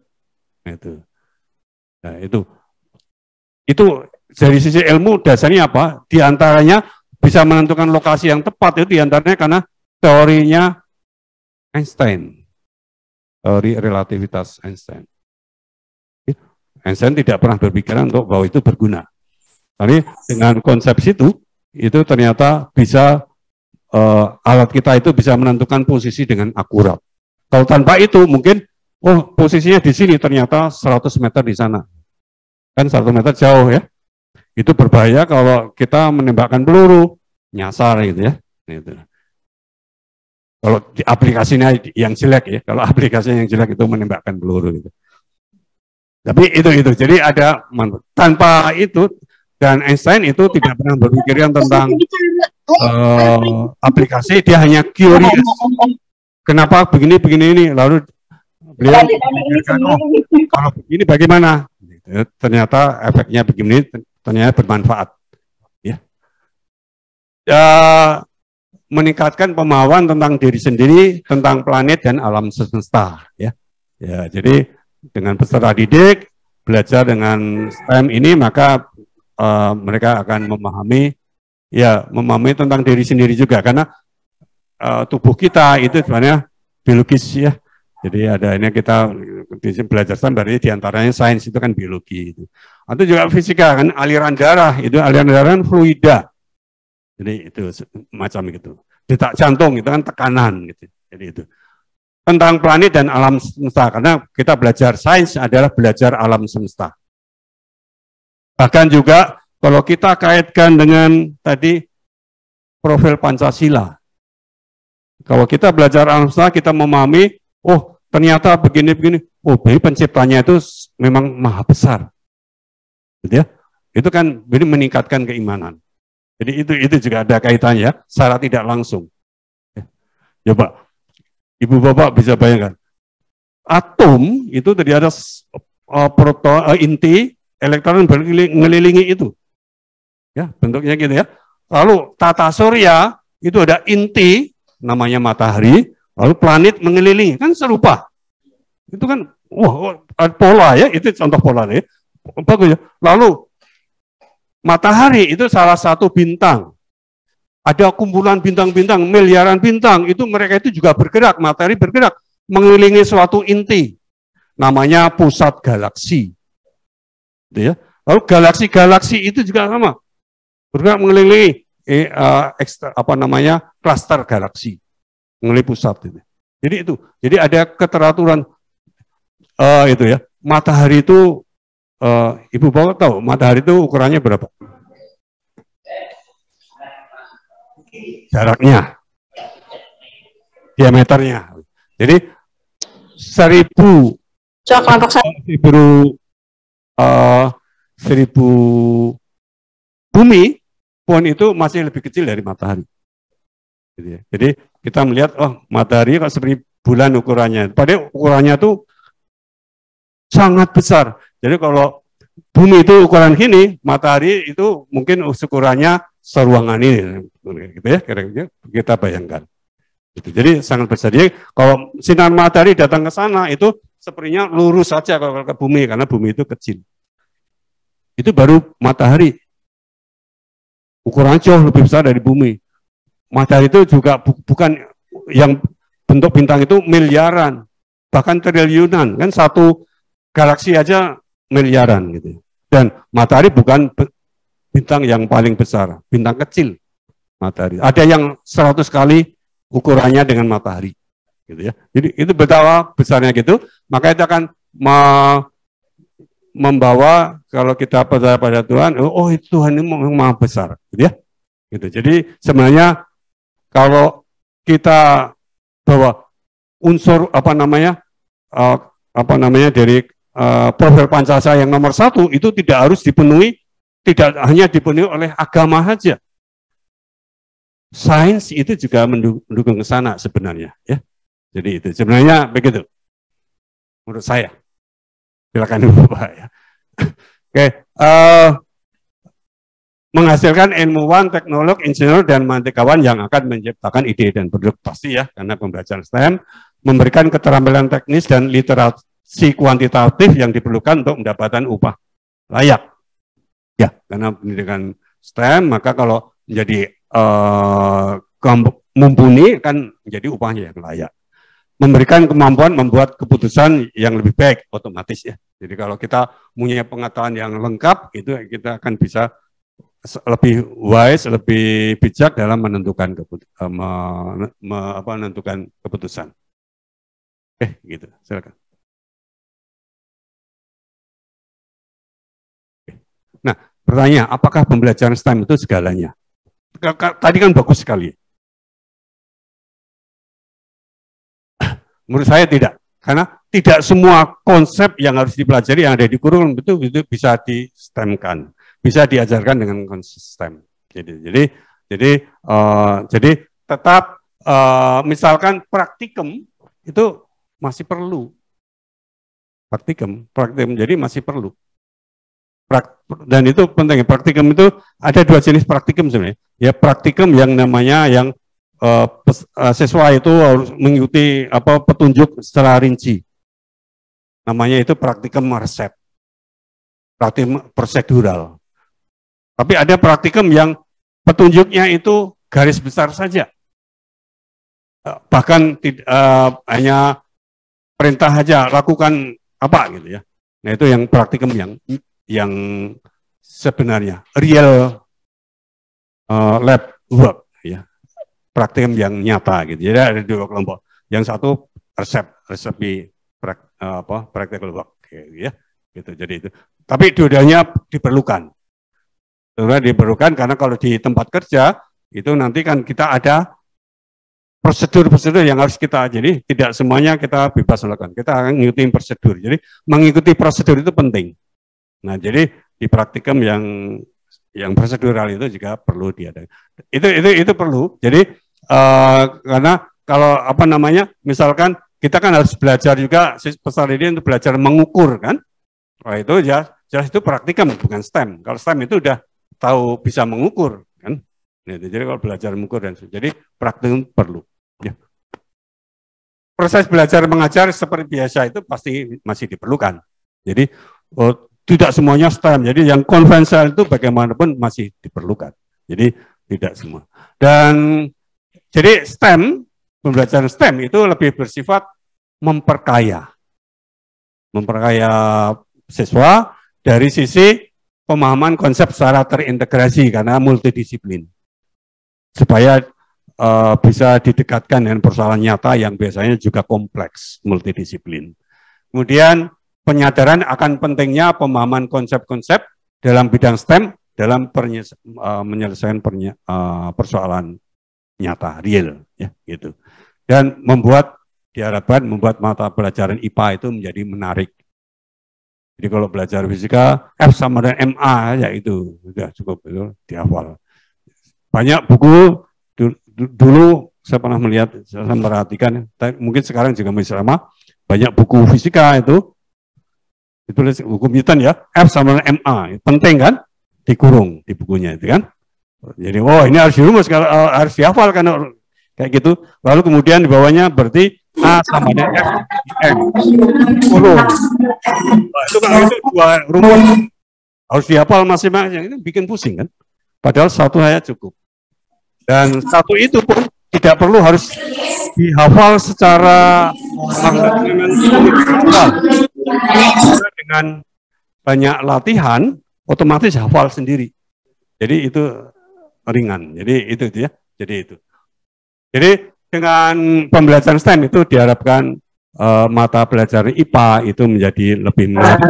Nah, itu dari sisi ilmu dasarnya apa? Di antaranya bisa menentukan lokasi yang tepat itu diantaranya karena teorinya Einstein, teori relativitas Einstein. Einstein tidak pernah berpikiran untuk bahwa itu berguna. Tapi dengan konsep itu ternyata bisa alat kita itu bisa menentukan posisi dengan akurat. Kalau tanpa itu mungkin, oh posisinya di sini ternyata 100 meter di sana. kan 1 meter jauh ya. Itu berbahaya kalau kita menembakkan peluru, nyasar gitu ya. Gitu. Kalau di aplikasinya yang jelek ya, kalau aplikasinya yang jelek itu menembakkan peluru gitu. Tapi itu, jadi ada tanpa itu, dan Einstein itu tidak pernah berpikiran tentang aplikasi, dia hanya curious. Kenapa begini ini, lalu beliau memikirkan, oh kalau begini bagaimana? Ternyata efeknya begini, ternyata bermanfaat. Ya. Meningkatkan pemahaman tentang diri sendiri, tentang planet dan alam semesta. Ya, jadi dengan peserta didik belajar dengan STEM ini, maka mereka akan memahami tentang diri sendiri juga, karena tubuh kita itu sebenarnya biologis ya. Jadi ada ini kita belajar STEM, berarti diantaranya sains itu kan biologi itu. Atau juga fisika kan, aliran darah kan fluida. Jadi itu macam gitu. Detak jantung itu kan tekanan gitu. Jadi itu. Tentang planet dan alam semesta, karena kita belajar sains adalah belajar alam semesta. Bahkan juga kalau kita kaitkan dengan tadi profil Pancasila. Kalau kita belajar alam semesta, kita memahami, oh ternyata begini-begini, oh penciptanya itu memang maha besar. Gitu ya. Itu kan meningkatkan keimanan. Jadi itu juga ada kaitannya secara tidak langsung. Coba Ibu Bapak bisa bayangkan, atom itu tadi ada inti, elektron mengelilingi itu, ya bentuknya gitu ya. Lalu tata surya itu ada inti, namanya matahari, lalu planet mengelilingi, kan serupa. Itu kan, pola ya, itu contoh pola ya, bagus ya. Lalu matahari itu salah satu bintang. Ada kumpulan bintang-bintang, miliaran bintang, itu mereka itu juga bergerak, matahari bergerak, mengelilingi suatu inti, namanya pusat galaksi. Gitu ya. Lalu galaksi-galaksi itu juga sama, bergerak mengelilingi klaster galaksi, mengelilingi pusat. Gitu. Jadi ada keteraturan itu ya. Matahari itu, Ibu Bapak tahu, matahari itu ukurannya berapa? Jaraknya, diameternya. Jadi 1000 bumi pun itu masih lebih kecil dari matahari. Jadi kita melihat, oh matahari kok seperti bulan ukurannya. Padahal ukurannya itu sangat besar. Jadi kalau bumi itu ukuran gini, matahari itu mungkin ukurannya seruangan ini, gitu ya, kira-kira kita bayangkan. Gitu. Jadi sangat besar. Jadi kalau sinar matahari datang ke sana itu sepertinya lurus saja kalau ke bumi, karena bumi itu kecil. Itu baru matahari. Ukurannya jauh lebih besar dari bumi. Matahari itu juga bukan yang bentuk bintang itu miliaran, bahkan triliunan, kan satu galaksi aja miliaran gitu. Dan matahari bukan bintang yang paling besar, bintang kecil matahari. Ada yang 100 kali ukurannya dengan matahari, gitu ya. Jadi itu betapa besarnya gitu, maka itu akan membawa kalau kita percaya pada Tuhan, oh itu Tuhan ini memang maha besar, gitu ya. Gitu. Jadi sebenarnya kalau kita bahwa unsur dari profil Pancasila yang nomor 1 itu tidak harus dipenuhi, tidak hanya dipenuhi oleh agama saja. Sains itu juga mendukung ke sana sebenarnya, ya. Jadi itu sebenarnya begitu. Menurut saya. Silakan Bapak ya. Oke, menghasilkan ilmuwan, teknolog, insinyur dan mantikawan yang akan menciptakan ide dan produk, pasti ya, karena pembelajaran STEM memberikan keterampilan teknis dan literasi kuantitatif yang diperlukan untuk mendapatkan upah layak. Ya, karena pendidikan STEM, maka kalau menjadi mumpuni kan menjadi upahnya yang layak. Memberikan kemampuan membuat keputusan yang lebih baik otomatis ya. Jadi kalau kita punya pengetahuan yang lengkap, itu kita akan bisa lebih wise, lebih bijak dalam menentukan keputusan. Gitu. Silakan. bertanya, apakah pembelajaran STEM itu segalanya? Tadi kan bagus sekali. Menurut saya tidak, karena tidak semua konsep yang harus dipelajari yang ada di kurikulum itu bisa di-STEM-kan, bisa diajarkan dengan konsep STEM. Jadi tetap misalkan praktikum itu masih perlu. Praktikum jadi masih perlu. Dan itu penting. Praktikum itu ada dua jenis praktikum sebenarnya. Ya praktikum yang namanya yang siswa itu harus mengikuti petunjuk secara rinci. Namanya itu praktikum resep. Praktikum prosedural. Tapi ada praktikum yang petunjuknya itu garis besar saja. Bahkan hanya perintah saja, lakukan apa gitu ya. Nah, itu yang praktikum yang sebenarnya real lab work ya. Praktikum yang nyata gitu. Jadi ada dua kelompok. Yang satu resep practical work gitu ya. Gitu. Jadi itu. Tapi dua-duanya diperlukan. Karena kalau di tempat kerja itu nanti kan kita ada prosedur-prosedur yang harus kita, jadi tidak semuanya kita bebas melakukan. Kita akan mengikuti prosedur. Jadi mengikuti prosedur itu penting. Nah, jadi di praktikum yang prosedural itu juga perlu diadakan. Itu perlu. Jadi karena kalau misalkan kita kan harus belajar juga peserta ini untuk belajar mengukur kan. Wah, itu jelas itu praktikum bukan STEM. Kalau STEM itu udah tahu bisa mengukur kan. Nah, jadi kalau belajar mengukur dan jadi praktikum perlu. Ya. Proses belajar mengajar seperti biasa itu pasti masih diperlukan. Jadi tidak semuanya STEM. Jadi yang konvensional itu bagaimanapun masih diperlukan. Jadi tidak semua. Dan jadi pembelajaran STEM itu lebih bersifat memperkaya siswa dari sisi pemahaman konsep secara terintegrasi karena multidisiplin. Supaya bisa didekatkan dengan persoalan nyata yang biasanya juga kompleks, multidisiplin. Kemudian penyadaran akan pentingnya pemahaman konsep-konsep dalam bidang STEM dalam menyelesaikan persoalan nyata, real, ya gitu. Dan diharapkan membuat mata pelajaran IPA itu menjadi menarik. Jadi kalau belajar fisika, F sama dengan MA, ya itu sudah cukup itu dihafal. Banyak buku dulu saya pernah melihat, saya perhatikan, mungkin sekarang juga masih sama, banyak buku fisika itu ditulis buku Newton ya, F sama dengan MA, penting kan, dikurung di bukunya itu kan. Jadi ini harus dirumus, harus dihafal kan kayak gitu. Lalu kemudian di bawahnya berarti A sama dengan F M. Kurung. Itu kalau itu dua rumus harus dihafal masing-masing, itu bikin pusing kan. Padahal satu saja cukup. Dan satu itu pun tidak perlu harus dihafal secara dengan banyak latihan, otomatis hafal sendiri. Jadi itu ringan. Jadi itu ya. Jadi dengan pembelajaran STEM itu diharapkan mata pelajaran IPA itu menjadi lebih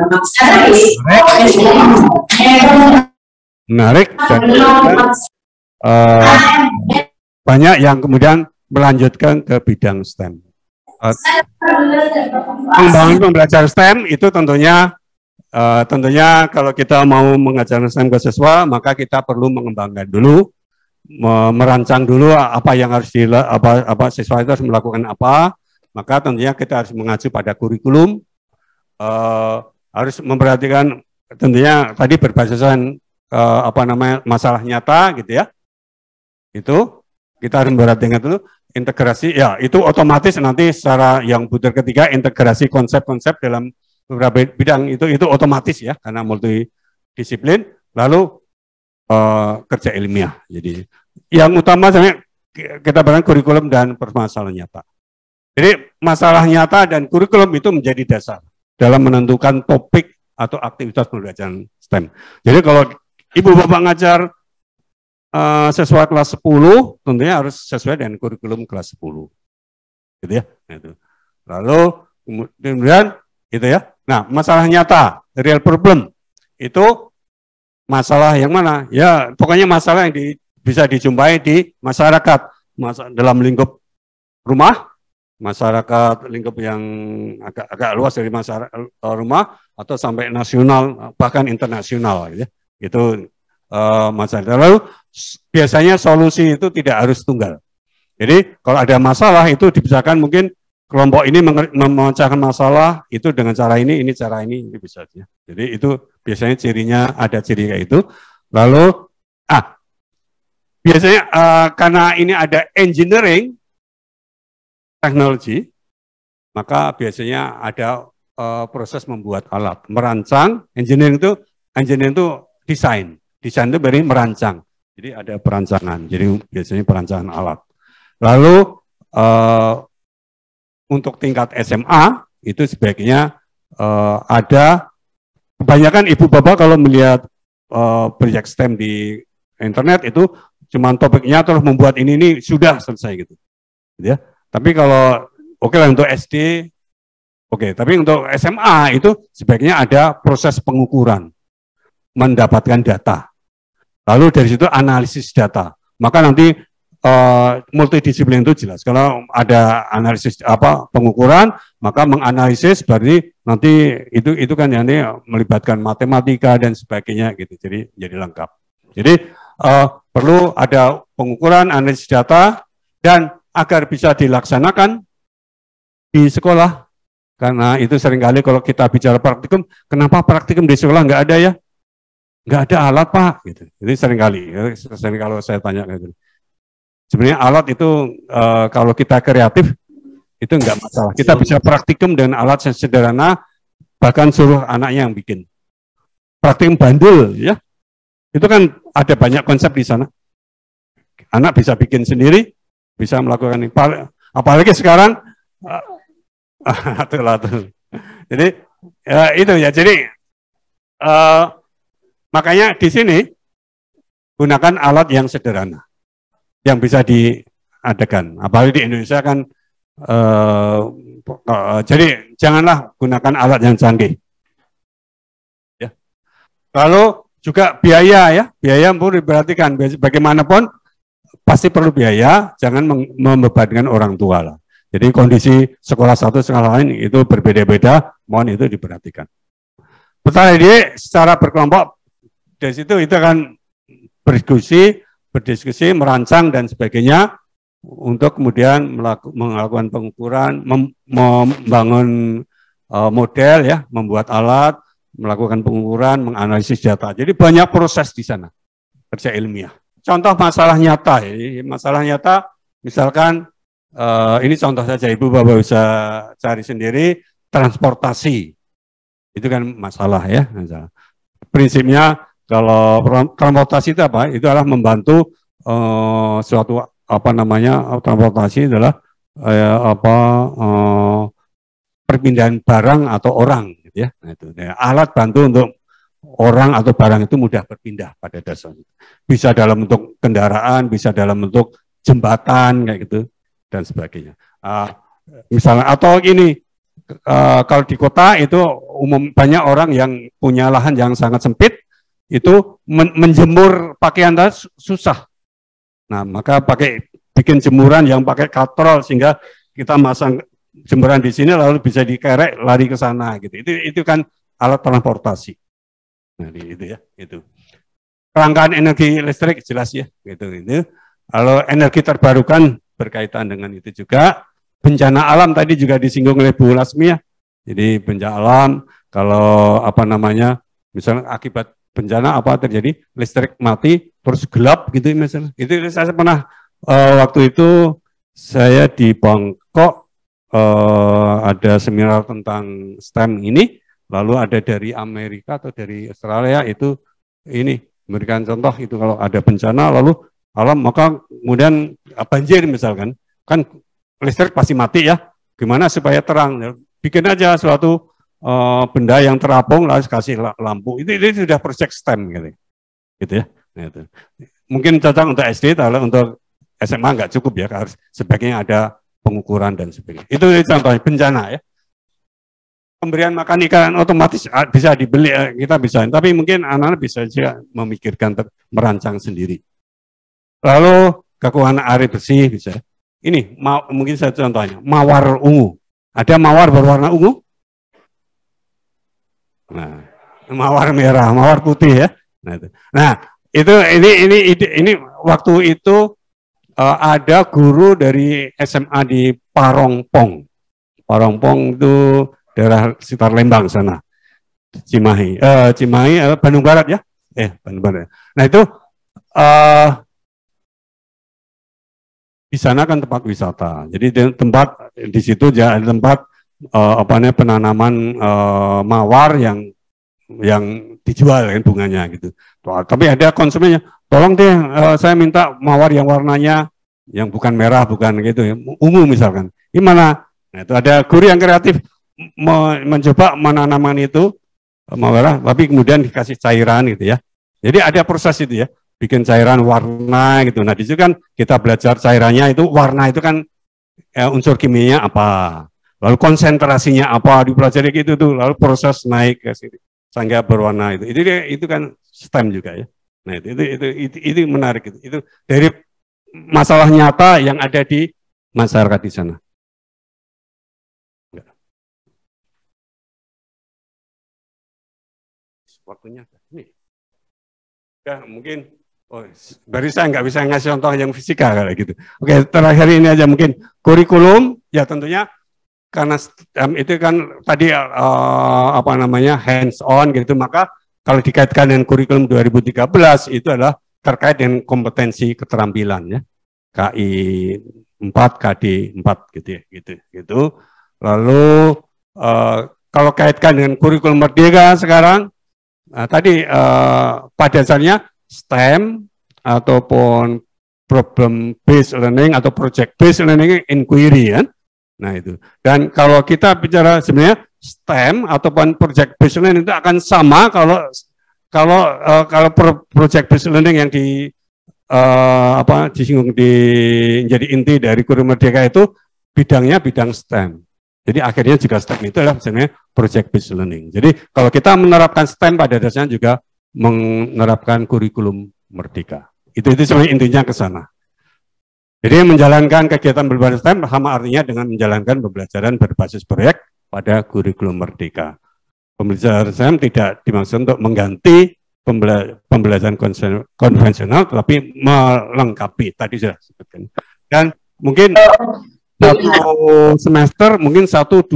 menarik dan banyak yang kemudian melanjutkan ke bidang STEM. Membangun pembelajaran STEM itu tentunya kalau kita mau mengajarkan STEM ke siswa, maka kita perlu mengembangkan dulu, merancang dulu apa yang harus siswa itu harus melakukan apa. Maka tentunya kita harus mengacu pada kurikulum, harus memperhatikan tentunya tadi berbasiskan masalah nyata gitu ya. Itu kita harus memperhatikan dulu integrasi, ya itu otomatis nanti secara yang butir ketiga integrasi konsep-konsep dalam beberapa bidang itu otomatis ya karena multidisiplin. Lalu kerja ilmiah. Jadi yang utama sebenarnya kita bahas kurikulum dan permasalahan nyata. Jadi masalah nyata dan kurikulum itu menjadi dasar dalam menentukan topik atau aktivitas pembelajaran STEM. Jadi kalau ibu bapak ngajar siswa kelas 10 tentunya harus sesuai dengan kurikulum kelas 10. Gitu ya. Itu. Lalu kemudian itu ya. Nah, masalah nyata, real problem itu Masalah yang mana? Ya, pokoknya masalah yang bisa dijumpai di masyarakat, dalam lingkup rumah, masyarakat lingkup yang agak luas dari masyarakat rumah, atau sampai nasional, bahkan internasional, gitu ya. Itu masalah. Lalu biasanya solusi itu tidak harus tunggal. Jadi kalau ada masalah itu dibicarakan, mungkin kelompok ini memecahkan masalah itu dengan cara ini cara ini bisa aja. Jadi itu biasanya cirinya, ada ciri kayak itu. Lalu biasanya karena ini ada engineering teknologi, maka biasanya ada proses membuat alat, merancang. Engineering itu desain itu berarti merancang. Jadi ada perancangan. Jadi biasanya perancangan alat. Lalu untuk tingkat SMA itu sebaiknya ada, kebanyakan ibu bapak kalau melihat proyek STEM di internet itu cuma topiknya terus membuat ini sudah selesai gitu ya. Tapi kalau oke lah untuk SD, oke, tapi untuk SMA itu sebaiknya ada proses pengukuran, mendapatkan data, lalu dari situ analisis data. Maka nanti multidisiplin itu jelas. Kalau ada analisis pengukuran, maka menganalisis berarti nanti itu kan nanti melibatkan matematika dan sebagainya gitu. Jadi lengkap. Jadi perlu ada pengukuran, analisis data, dan agar bisa dilaksanakan di sekolah. Karena itu seringkali kalau kita bicara praktikum, kenapa praktikum di sekolah nggak ada ya? Nggak ada alat Pak. Gitu. Jadi sering kalau saya tanya gitu. Sebenarnya alat itu kalau kita kreatif itu enggak masalah. Kita bisa praktikum dengan alat yang sederhana, bahkan suruh anaknya yang bikin. Praktikum bandul, ya. Itu kan ada banyak konsep di sana. Anak bisa bikin sendiri, bisa melakukan ini. Apalagi sekarang, jadi itu ya. Jadi makanya di sini gunakan alat yang sederhana, yang bisa diadakan. Apalagi di Indonesia kan, jadi janganlah gunakan alat yang canggih. Ya. Lalu juga biaya ya, biaya perlu diperhatikan. Bagaimanapun pasti perlu biaya, jangan membebankan orang tua lah. Jadi kondisi sekolah satu sekolah lain itu berbeda-beda, mohon itu diperhatikan. Pertanyaan secara berkelompok, dari situ itu akan berdiskusi, merancang dan sebagainya, untuk kemudian melakukan pengukuran, membangun model ya, membuat alat, melakukan pengukuran, menganalisis data. Jadi banyak proses di sana, kerja ilmiah. Contoh masalah nyata, misalkan ini contoh saja, Ibu Bapak bisa cari sendiri, transportasi. Itu kan masalah ya. Prinsipnya kalau transportasi itu apa? Itu adalah membantu suatu transportasi adalah perpindahan barang atau orang, gitu ya. Nah, itu alat bantu untuk orang atau barang itu mudah berpindah pada dasarnya. Bisa dalam bentuk kendaraan, bisa dalam bentuk jembatan kayak gitu dan sebagainya. Misalnya atau gini, kalau di kota itu banyak orang yang punya lahan yang sangat sempit, itu menjemur pakaian susah. Nah, maka bikin jemuran yang pakai katrol sehingga kita masang jemuran di sini lalu bisa dikerek lari ke sana gitu. Itu kan alat transportasi. Nah, itu ya, itu. Rangkaian energi listrik jelas ya, gitu. Kalau energi terbarukan berkaitan dengan itu juga. Bencana alam tadi juga disinggung oleh Bu Lasmi ya. Jadi bencana alam, kalau misalnya akibat bencana terjadi, listrik mati, terus gelap gitu misalnya. Itu saya pernah waktu itu saya di Bangkok ada seminar tentang STEM ini, lalu ada dari Amerika atau dari Australia itu ini memberikan contoh itu kalau ada bencana lalu alam maka kemudian banjir misalkan, kan listrik pasti mati ya, gimana supaya terang, bikin aja suatu benda yang terapung lalu kasih lampu, itu sudah proyek STEM gitu ya. Nah, itu mungkin cocok untuk SD, kalau untuk SMA nggak cukup ya, harus sebaiknya ada pengukuran dan sebagainya. Itu contohnya bencana ya. pemberian makan ikan otomatis bisa dibeli, kita bisa, tapi mungkin anak-anak bisa juga memikirkan merancang sendiri. Lalu kekuatan air bersih bisa. Ini mungkin saya contohnya, mawar ungu. Ada mawar berwarna ungu? Nah, mawar merah, mawar putih ya. Nah, ini waktu itu ada guru dari SMA di Parongpong. Parongpong itu daerah sekitar Lembang sana. Cimahi, Bandung Barat ya. Bandung Barat. Nah, itu di sana kan tempat wisata. Jadi tempat di situ ada tempat penanaman mawar yang dijual kan bunganya gitu. Tapi ada konsumennya, tolong deh saya minta mawar yang warnanya yang bukan merah, bukan gitu ya, ungu misalkan. Gimana? Nah, itu ada guru yang kreatif mencoba menanamkan itu mawar, tapi kemudian dikasih cairan gitu ya. Jadi ada proses itu ya, bikin cairan warna gitu. Nah, di situ kan kita belajar cairannya itu, warna itu kan unsur kimianya apa, lalu konsentrasinya apa, dipelajari gitu tuh, lalu proses naik ke sini sehingga berwarna itu. Itu kan STEM juga ya. Nah, itu menarik itu. Itu dari masalah nyata yang ada di masyarakat di sana. Waktunya ini. Ya, mungkin baru saya nggak bisa ngasih contoh yang fisika kayak gitu. Oke, terakhir ini aja mungkin kurikulum ya tentunya karena itu kan tadi hands on gitu, maka kalau dikaitkan dengan kurikulum 2013 itu adalah terkait dengan kompetensi keterampilan ya. KI 4, KD 4 gitu ya, gitu. Lalu kalau kaitkan dengan kurikulum merdeka sekarang tadi pada dasarnya STEM ataupun problem based learning atau project based learning inquiry kan. Nah itu. Dan kalau kita bicara sebenarnya STEM ataupun project based learning itu akan sama kalau project based learning yang disinggung jadi inti dari kurikulum merdeka itu bidangnya bidang STEM. Jadi akhirnya juga STEM itu adalah sebenarnya project based learning. Jadi kalau kita menerapkan STEM pada dasarnya juga menerapkan kurikulum merdeka. Itu sebenarnya intinya ke sana. Jadi menjalankan kegiatan berbasis STEM sama artinya dengan menjalankan pembelajaran berbasis proyek pada kurikulum merdeka. Pembelajaran STEM tidak dimaksud untuk mengganti pembelajaran konvensional, tapi melengkapi. Tadi sudah sebutkan. Dan mungkin satu semester mungkin 1-2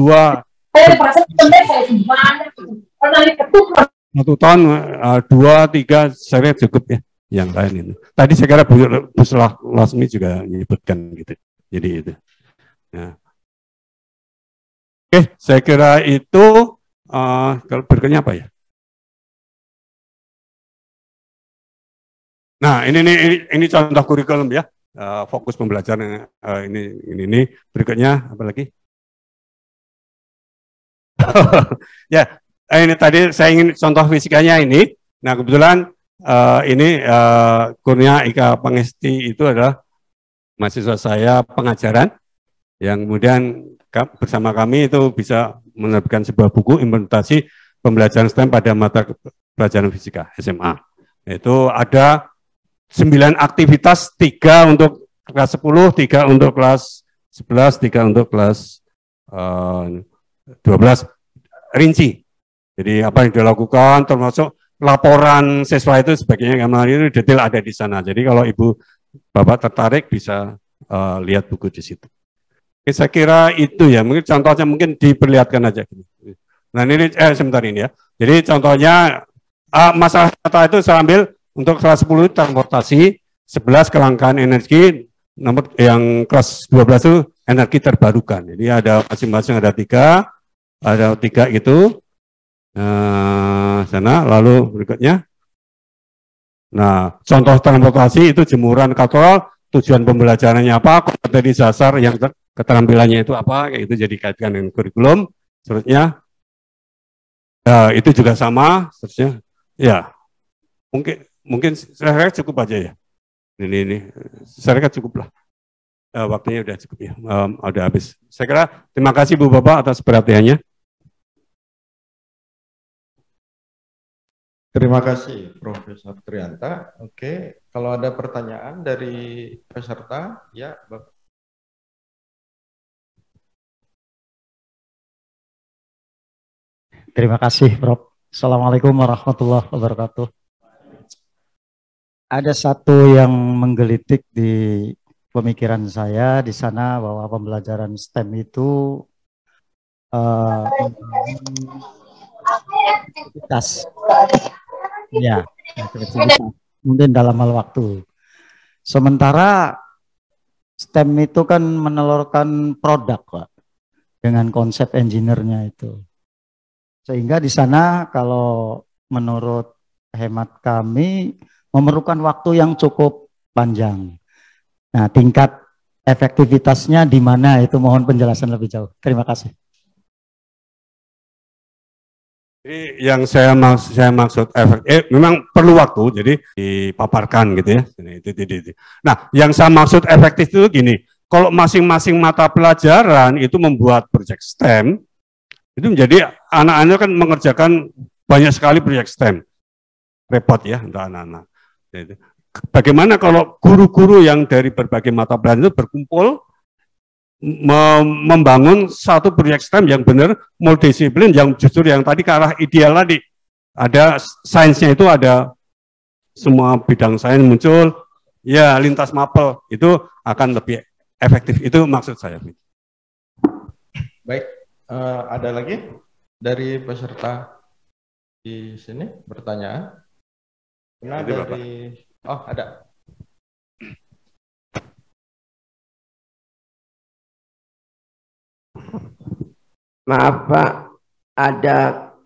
satu tahun 2-3 saya cukup ya yang lain itu. Tadi saya kira Bu Lasmi juga menyebutkan gitu. Jadi itu. Ya. Oke, saya kira itu kalau berikutnya apa ya? Nah, ini contoh kurikulum ya. Fokus pembelajaran ini berikutnya apa lagi? Ya, ini tadi saya ingin contoh fisikanya ini. Nah, kebetulan ini Kurnia Ika Pangesti itu adalah mahasiswa saya pengajaran yang kemudian bersama kami itu bisa menerbitkan sebuah buku implementasi pembelajaran STEM pada mata pelajaran fisika SMA. Itu ada 9 aktivitas, 3 untuk kelas 10, 3 untuk kelas 11, 3 untuk kelas 12 rinci. Jadi apa yang dilakukan termasuk laporan siswa itu sebagainya, karena itu detail ada di sana. Jadi kalau Ibu Bapak tertarik bisa lihat buku di situ. Oke, saya kira itu ya, mungkin contohnya mungkin diperlihatkan aja. Nah ini sebentar ini ya. Jadi contohnya masalah kata itu saya ambil untuk kelas 10 transportasi, 11 kelangkaan energi, nomor yang kelas 12 itu energi terbarukan. Jadi ada masing-masing ada 3 itu. Sana lalu berikutnya. Nah, contoh transportasi itu jemuran katol, tujuan pembelajarannya apa, kompetensi dasar yang keterampilannya itu apa, kayak itu jadi kaitkan dengan kurikulum. Seterusnya itu juga sama, seterusnya. Ya, mungkin saya cukup aja ya. Ini saya kira cukup lah. Waktunya udah cukup ya, udah habis. Saya kira terima kasih Bu Bapak atas perhatiannya. Terima kasih Profesor Trianta. Oke, kalau ada pertanyaan dari peserta, ya Bapak. Terima kasih, Prof. Assalamualaikum warahmatullahi wabarakatuh. Ada satu yang menggelitik di pemikiran saya di sana bahwa pembelajaran STEM itu aktivitas, ya, aktivitas mungkin dalam hal waktu. Sementara STEM itu kan menelurkan produk, Pak, dengan konsep engineer-nya itu. Sehingga di sana kalau menurut hemat kami memerlukan waktu yang cukup panjang. Nah, tingkat efektivitasnya di mana itu mohon penjelasan lebih jauh. Terima kasih. Jadi yang saya maksud efek, memang perlu waktu, jadi dipaparkan gitu ya. Nah, yang saya maksud efektif itu gini, kalau masing-masing mata pelajaran itu membuat proyek STEM, itu menjadi anak-anak kan mengerjakan banyak sekali proyek STEM, repot ya untuk anak-anak. Bagaimana kalau guru-guru yang dari berbagai mata pelajaran itu berkumpul membangun satu proyek STEM yang benar multidisiplin, yang justru yang tadi ke arah ideal tadi, ada sainsnya, itu ada semua bidang sains muncul, ya lintas mapel, itu akan lebih efektif, itu maksud saya. Baik, ada lagi dari peserta di sini pertanyaan? Nah, dari oh ada. Maaf Pak, ada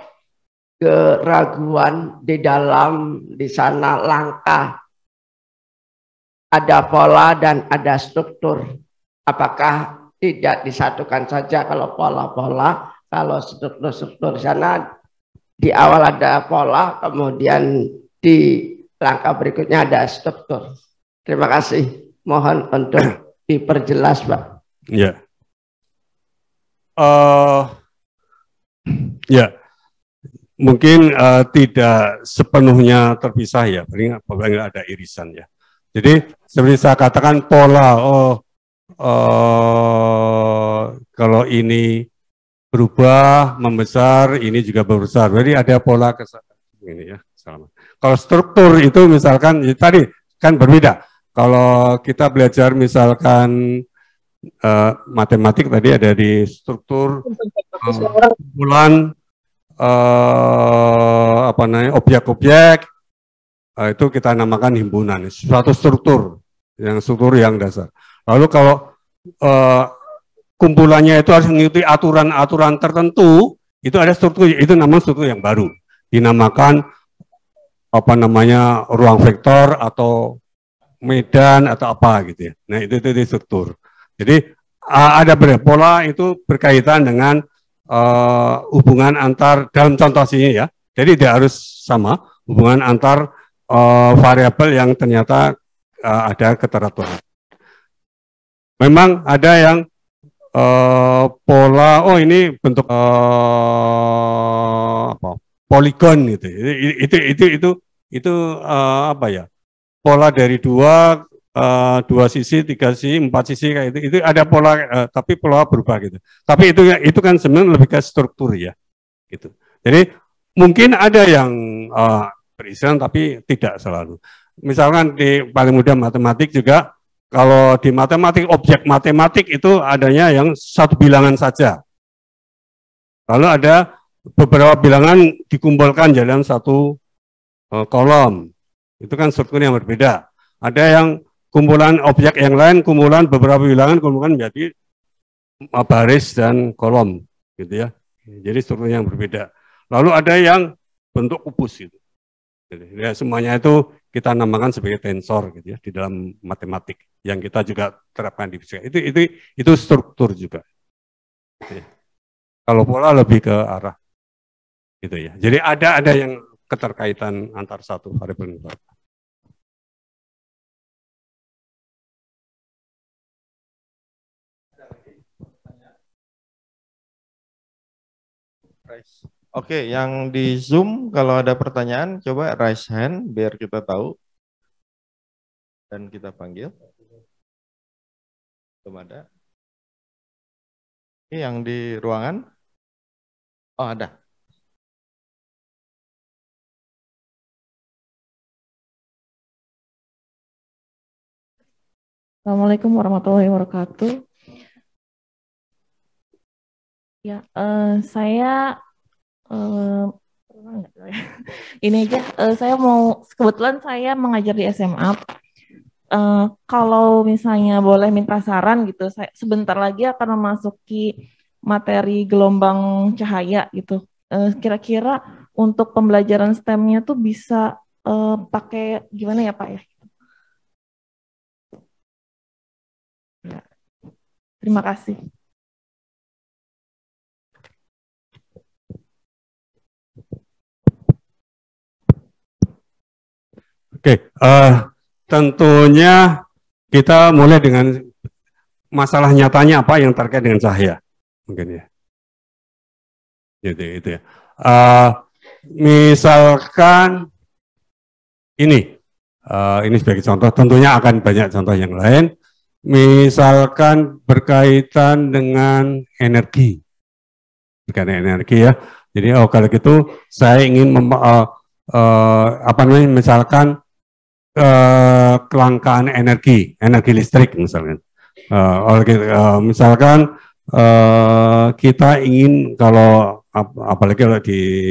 keraguan di dalam di sana langkah. Ada pola dan ada struktur. Apakah tidak disatukan saja kalau pola-pola, kalau struktur-struktur di sana di awal ada pola, kemudian di langkah berikutnya ada struktur. Terima kasih. Mohon untuk diperjelas, Pak. Ya. Ya, mungkin tidak sepenuhnya terpisah ya, paling ada irisan ya. Jadi seperti saya katakan pola, kalau ini berubah, membesar, ini juga berbesar. Jadi ada pola ini ya. Kalau struktur itu misalkan tadi kan berbeda. Kalau kita belajar misalkan matematik tadi ada di struktur kumpulan apa namanya objek-objek, itu kita namakan himpunan, suatu struktur yang dasar. Lalu kalau kumpulannya itu harus mengikuti aturan-aturan tertentu, itu ada struktur, itu namanya struktur yang baru, dinamakan apa namanya ruang vektor atau medan atau apa gitu ya. Nah itu struktur. Jadi ada pola itu berkaitan dengan hubungan antar, dalam contoh sini ya. Jadi tidak harus sama hubungan antar variabel yang ternyata ada keteraturan. Memang ada yang pola, oh ini bentuk apa, poligon gitu. Itu apa ya? Pola dari dua sisi, tiga sisi, empat sisi kayak itu ada pola, tapi pola berubah gitu. Tapi itu kan sebenarnya lebih ke struktur ya, gitu. Jadi mungkin ada yang berisian tapi tidak selalu. Misalkan di paling mudah matematik juga, kalau di matematik objek matematik itu adanya yang satu bilangan saja. Lalu ada beberapa bilangan dikumpulkan dalam satu kolom. Itu kan struktur yang berbeda. Ada yang kumpulan objek yang lain, kumpulan beberapa bilangan, kumpulan menjadi baris dan kolom, gitu ya. Jadi struktur yang berbeda. Lalu ada yang bentuk kubus gitu. Jadi, ya, semuanya itu kita namakan sebagai tensor gitu ya di dalam matematik yang kita juga terapkan di fisika. Itu struktur juga. Gitu ya. Kalau pola lebih ke arah gitu ya. Jadi ada yang keterkaitan antar satu variabel dan variabel. Oke, yang di Zoom kalau ada pertanyaan coba raise hand biar kita tahu dan kita panggil. Belum ada. Ini yang di ruangan. Oh, ada. Assalamualaikum warahmatullahi wabarakatuh. Ya, saya ini aja. Saya mau kebetulan saya mengajar di SMA. Kalau misalnya boleh minta saran gitu, saya sebentar lagi akan memasuki materi gelombang cahaya gitu. Kira-kira untuk pembelajaran STEM-nya tuh bisa pakai gimana ya Pak ya? Ya. Terima kasih. Oke, tentunya kita mulai dengan masalah nyatanya apa yang terkait dengan cahaya, mungkin ya. Itu ya. Misalkan ini sebagai contoh, tentunya akan banyak contoh yang lain. Misalkan berkaitan dengan energi, ya. Jadi kalau gitu saya ingin misalkan kelangkaan energi listrik misalkan. Misalkan kita ingin kalau apalagi kalau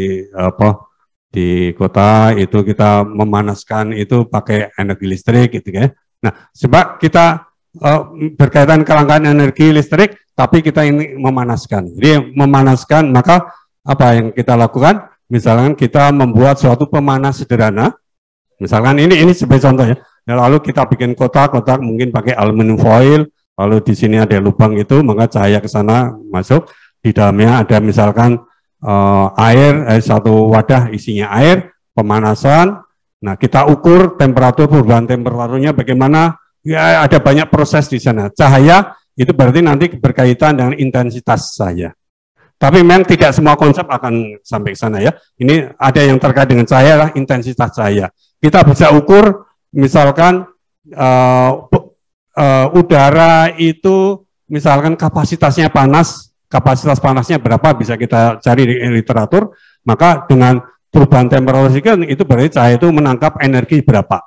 di kota itu kita memanaskan itu pakai energi listrik gitu ya. Nah, sebab kita berkaitan kelangkaan energi listrik, tapi kita ini memanaskan. Jadi memanaskan, maka apa yang kita lakukan? Misalkan kita membuat suatu pemanas sederhana. Misalkan ini sebagai contoh ya. Lalu kita bikin kotak mungkin pakai aluminium foil. Lalu di sini ada lubang itu, maka cahaya ke sana masuk. Di dalamnya ada misalkan air, satu wadah isinya air, pemanasan. Nah, kita ukur perubahan temperaturnya bagaimana. Ya, ada banyak proses di sana. Cahaya itu berarti nanti berkaitan dengan intensitas cahaya. Tapi memang tidak semua konsep akan sampai ke sana ya. Ini ada yang terkait dengan cahaya, intensitas cahaya. Kita bisa ukur, misalkan udara itu, misalkan kapasitasnya panas, kapasitas panasnya berapa bisa kita cari di literatur. Maka dengan perubahan temperatur itu berarti cahaya itu menangkap energi berapa.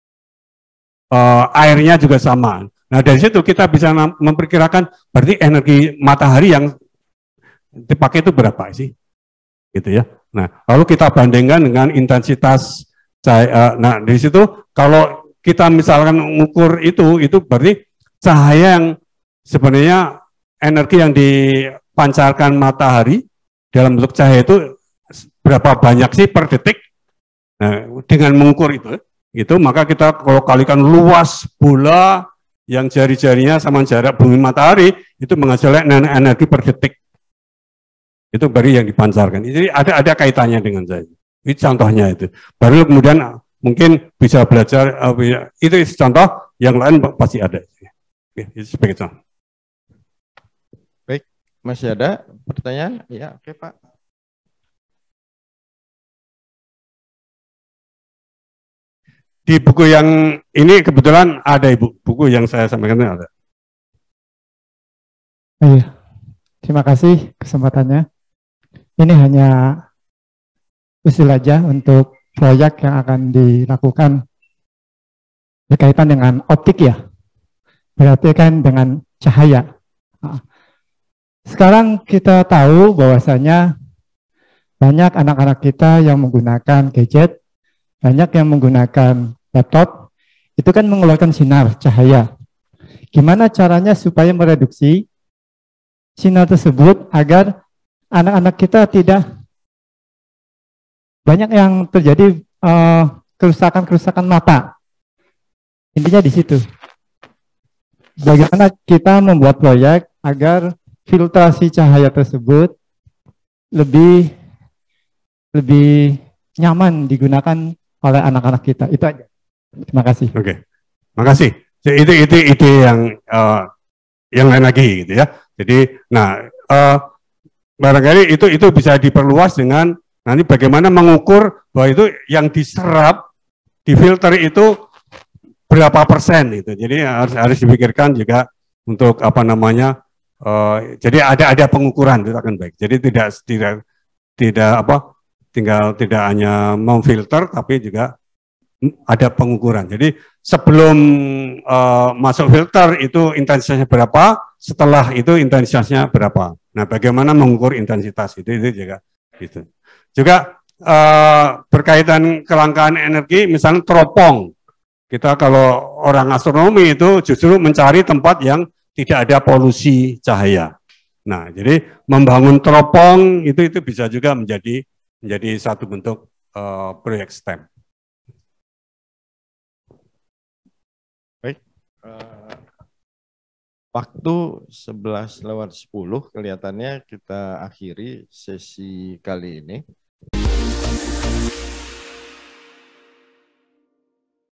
Airnya juga sama. Nah dari situ kita bisa memperkirakan berarti energi matahari yang dipakai itu berapa sih, gitu ya. Nah lalu kita bandingkan dengan intensitas cahaya. Nah dari situ kalau kita misalkan mengukur itu berarti cahaya yang sebenarnya energi yang dipancarkan matahari dalam bentuk cahaya itu berapa banyak sih per detik. Nah dengan mengukur itu maka kita kalau kalikan luas bola yang jari-jarinya sama jarak bumi matahari itu menghasilkan energi per detik. Itu baru yang dipancarkan. Jadi ada kaitannya dengan saya. Itu contohnya itu. Baru kemudian mungkin bisa belajar itu contoh, yang lain pasti ada. Oke, itu sebagai contoh. Baik, masih ada pertanyaan? Ya, oke Pak. Di buku yang ini kebetulan ada Ibu, buku yang saya sampaikan ada. Iya, terima kasih kesempatannya. Ini hanya usul aja untuk proyek yang akan dilakukan berkaitan dengan optik ya, berarti kan dengan cahaya. Sekarang kita tahu bahwasanya banyak anak-anak kita yang menggunakan gadget, banyak yang menggunakan laptop, itu kan mengeluarkan sinar cahaya. Gimana caranya supaya mereduksi sinar tersebut agar anak-anak kita tidak banyak yang terjadi kerusakan-kerusakan mata. Intinya di situ. Bagaimana kita membuat proyek agar filtrasi cahaya tersebut lebih nyaman digunakan oleh anak-anak kita. Itu aja. Terima kasih. Oke, makasih. Itu ide yang lain lagi gitu ya. Jadi, nah barangkali itu bisa diperluas dengan nanti bagaimana mengukur bahwa itu yang diserap, difilter itu berapa persen itu. Jadi harus dipikirkan juga untuk apa namanya. Jadi ada pengukuran itu akan baik. Jadi tidak hanya memfilter tapi juga ada pengukuran. Jadi sebelum masuk filter itu intensitasnya berapa, setelah itu intensitasnya berapa. Nah, bagaimana mengukur intensitas itu juga gitu. Juga berkaitan kelangkaan energi, misalnya teropong. Kita kalau orang astronomi itu justru mencari tempat yang tidak ada polusi cahaya. Nah, jadi membangun teropong itu bisa juga menjadi satu bentuk proyek STEM. Baik, waktu 11:10 kelihatannya kita akhiri sesi kali ini.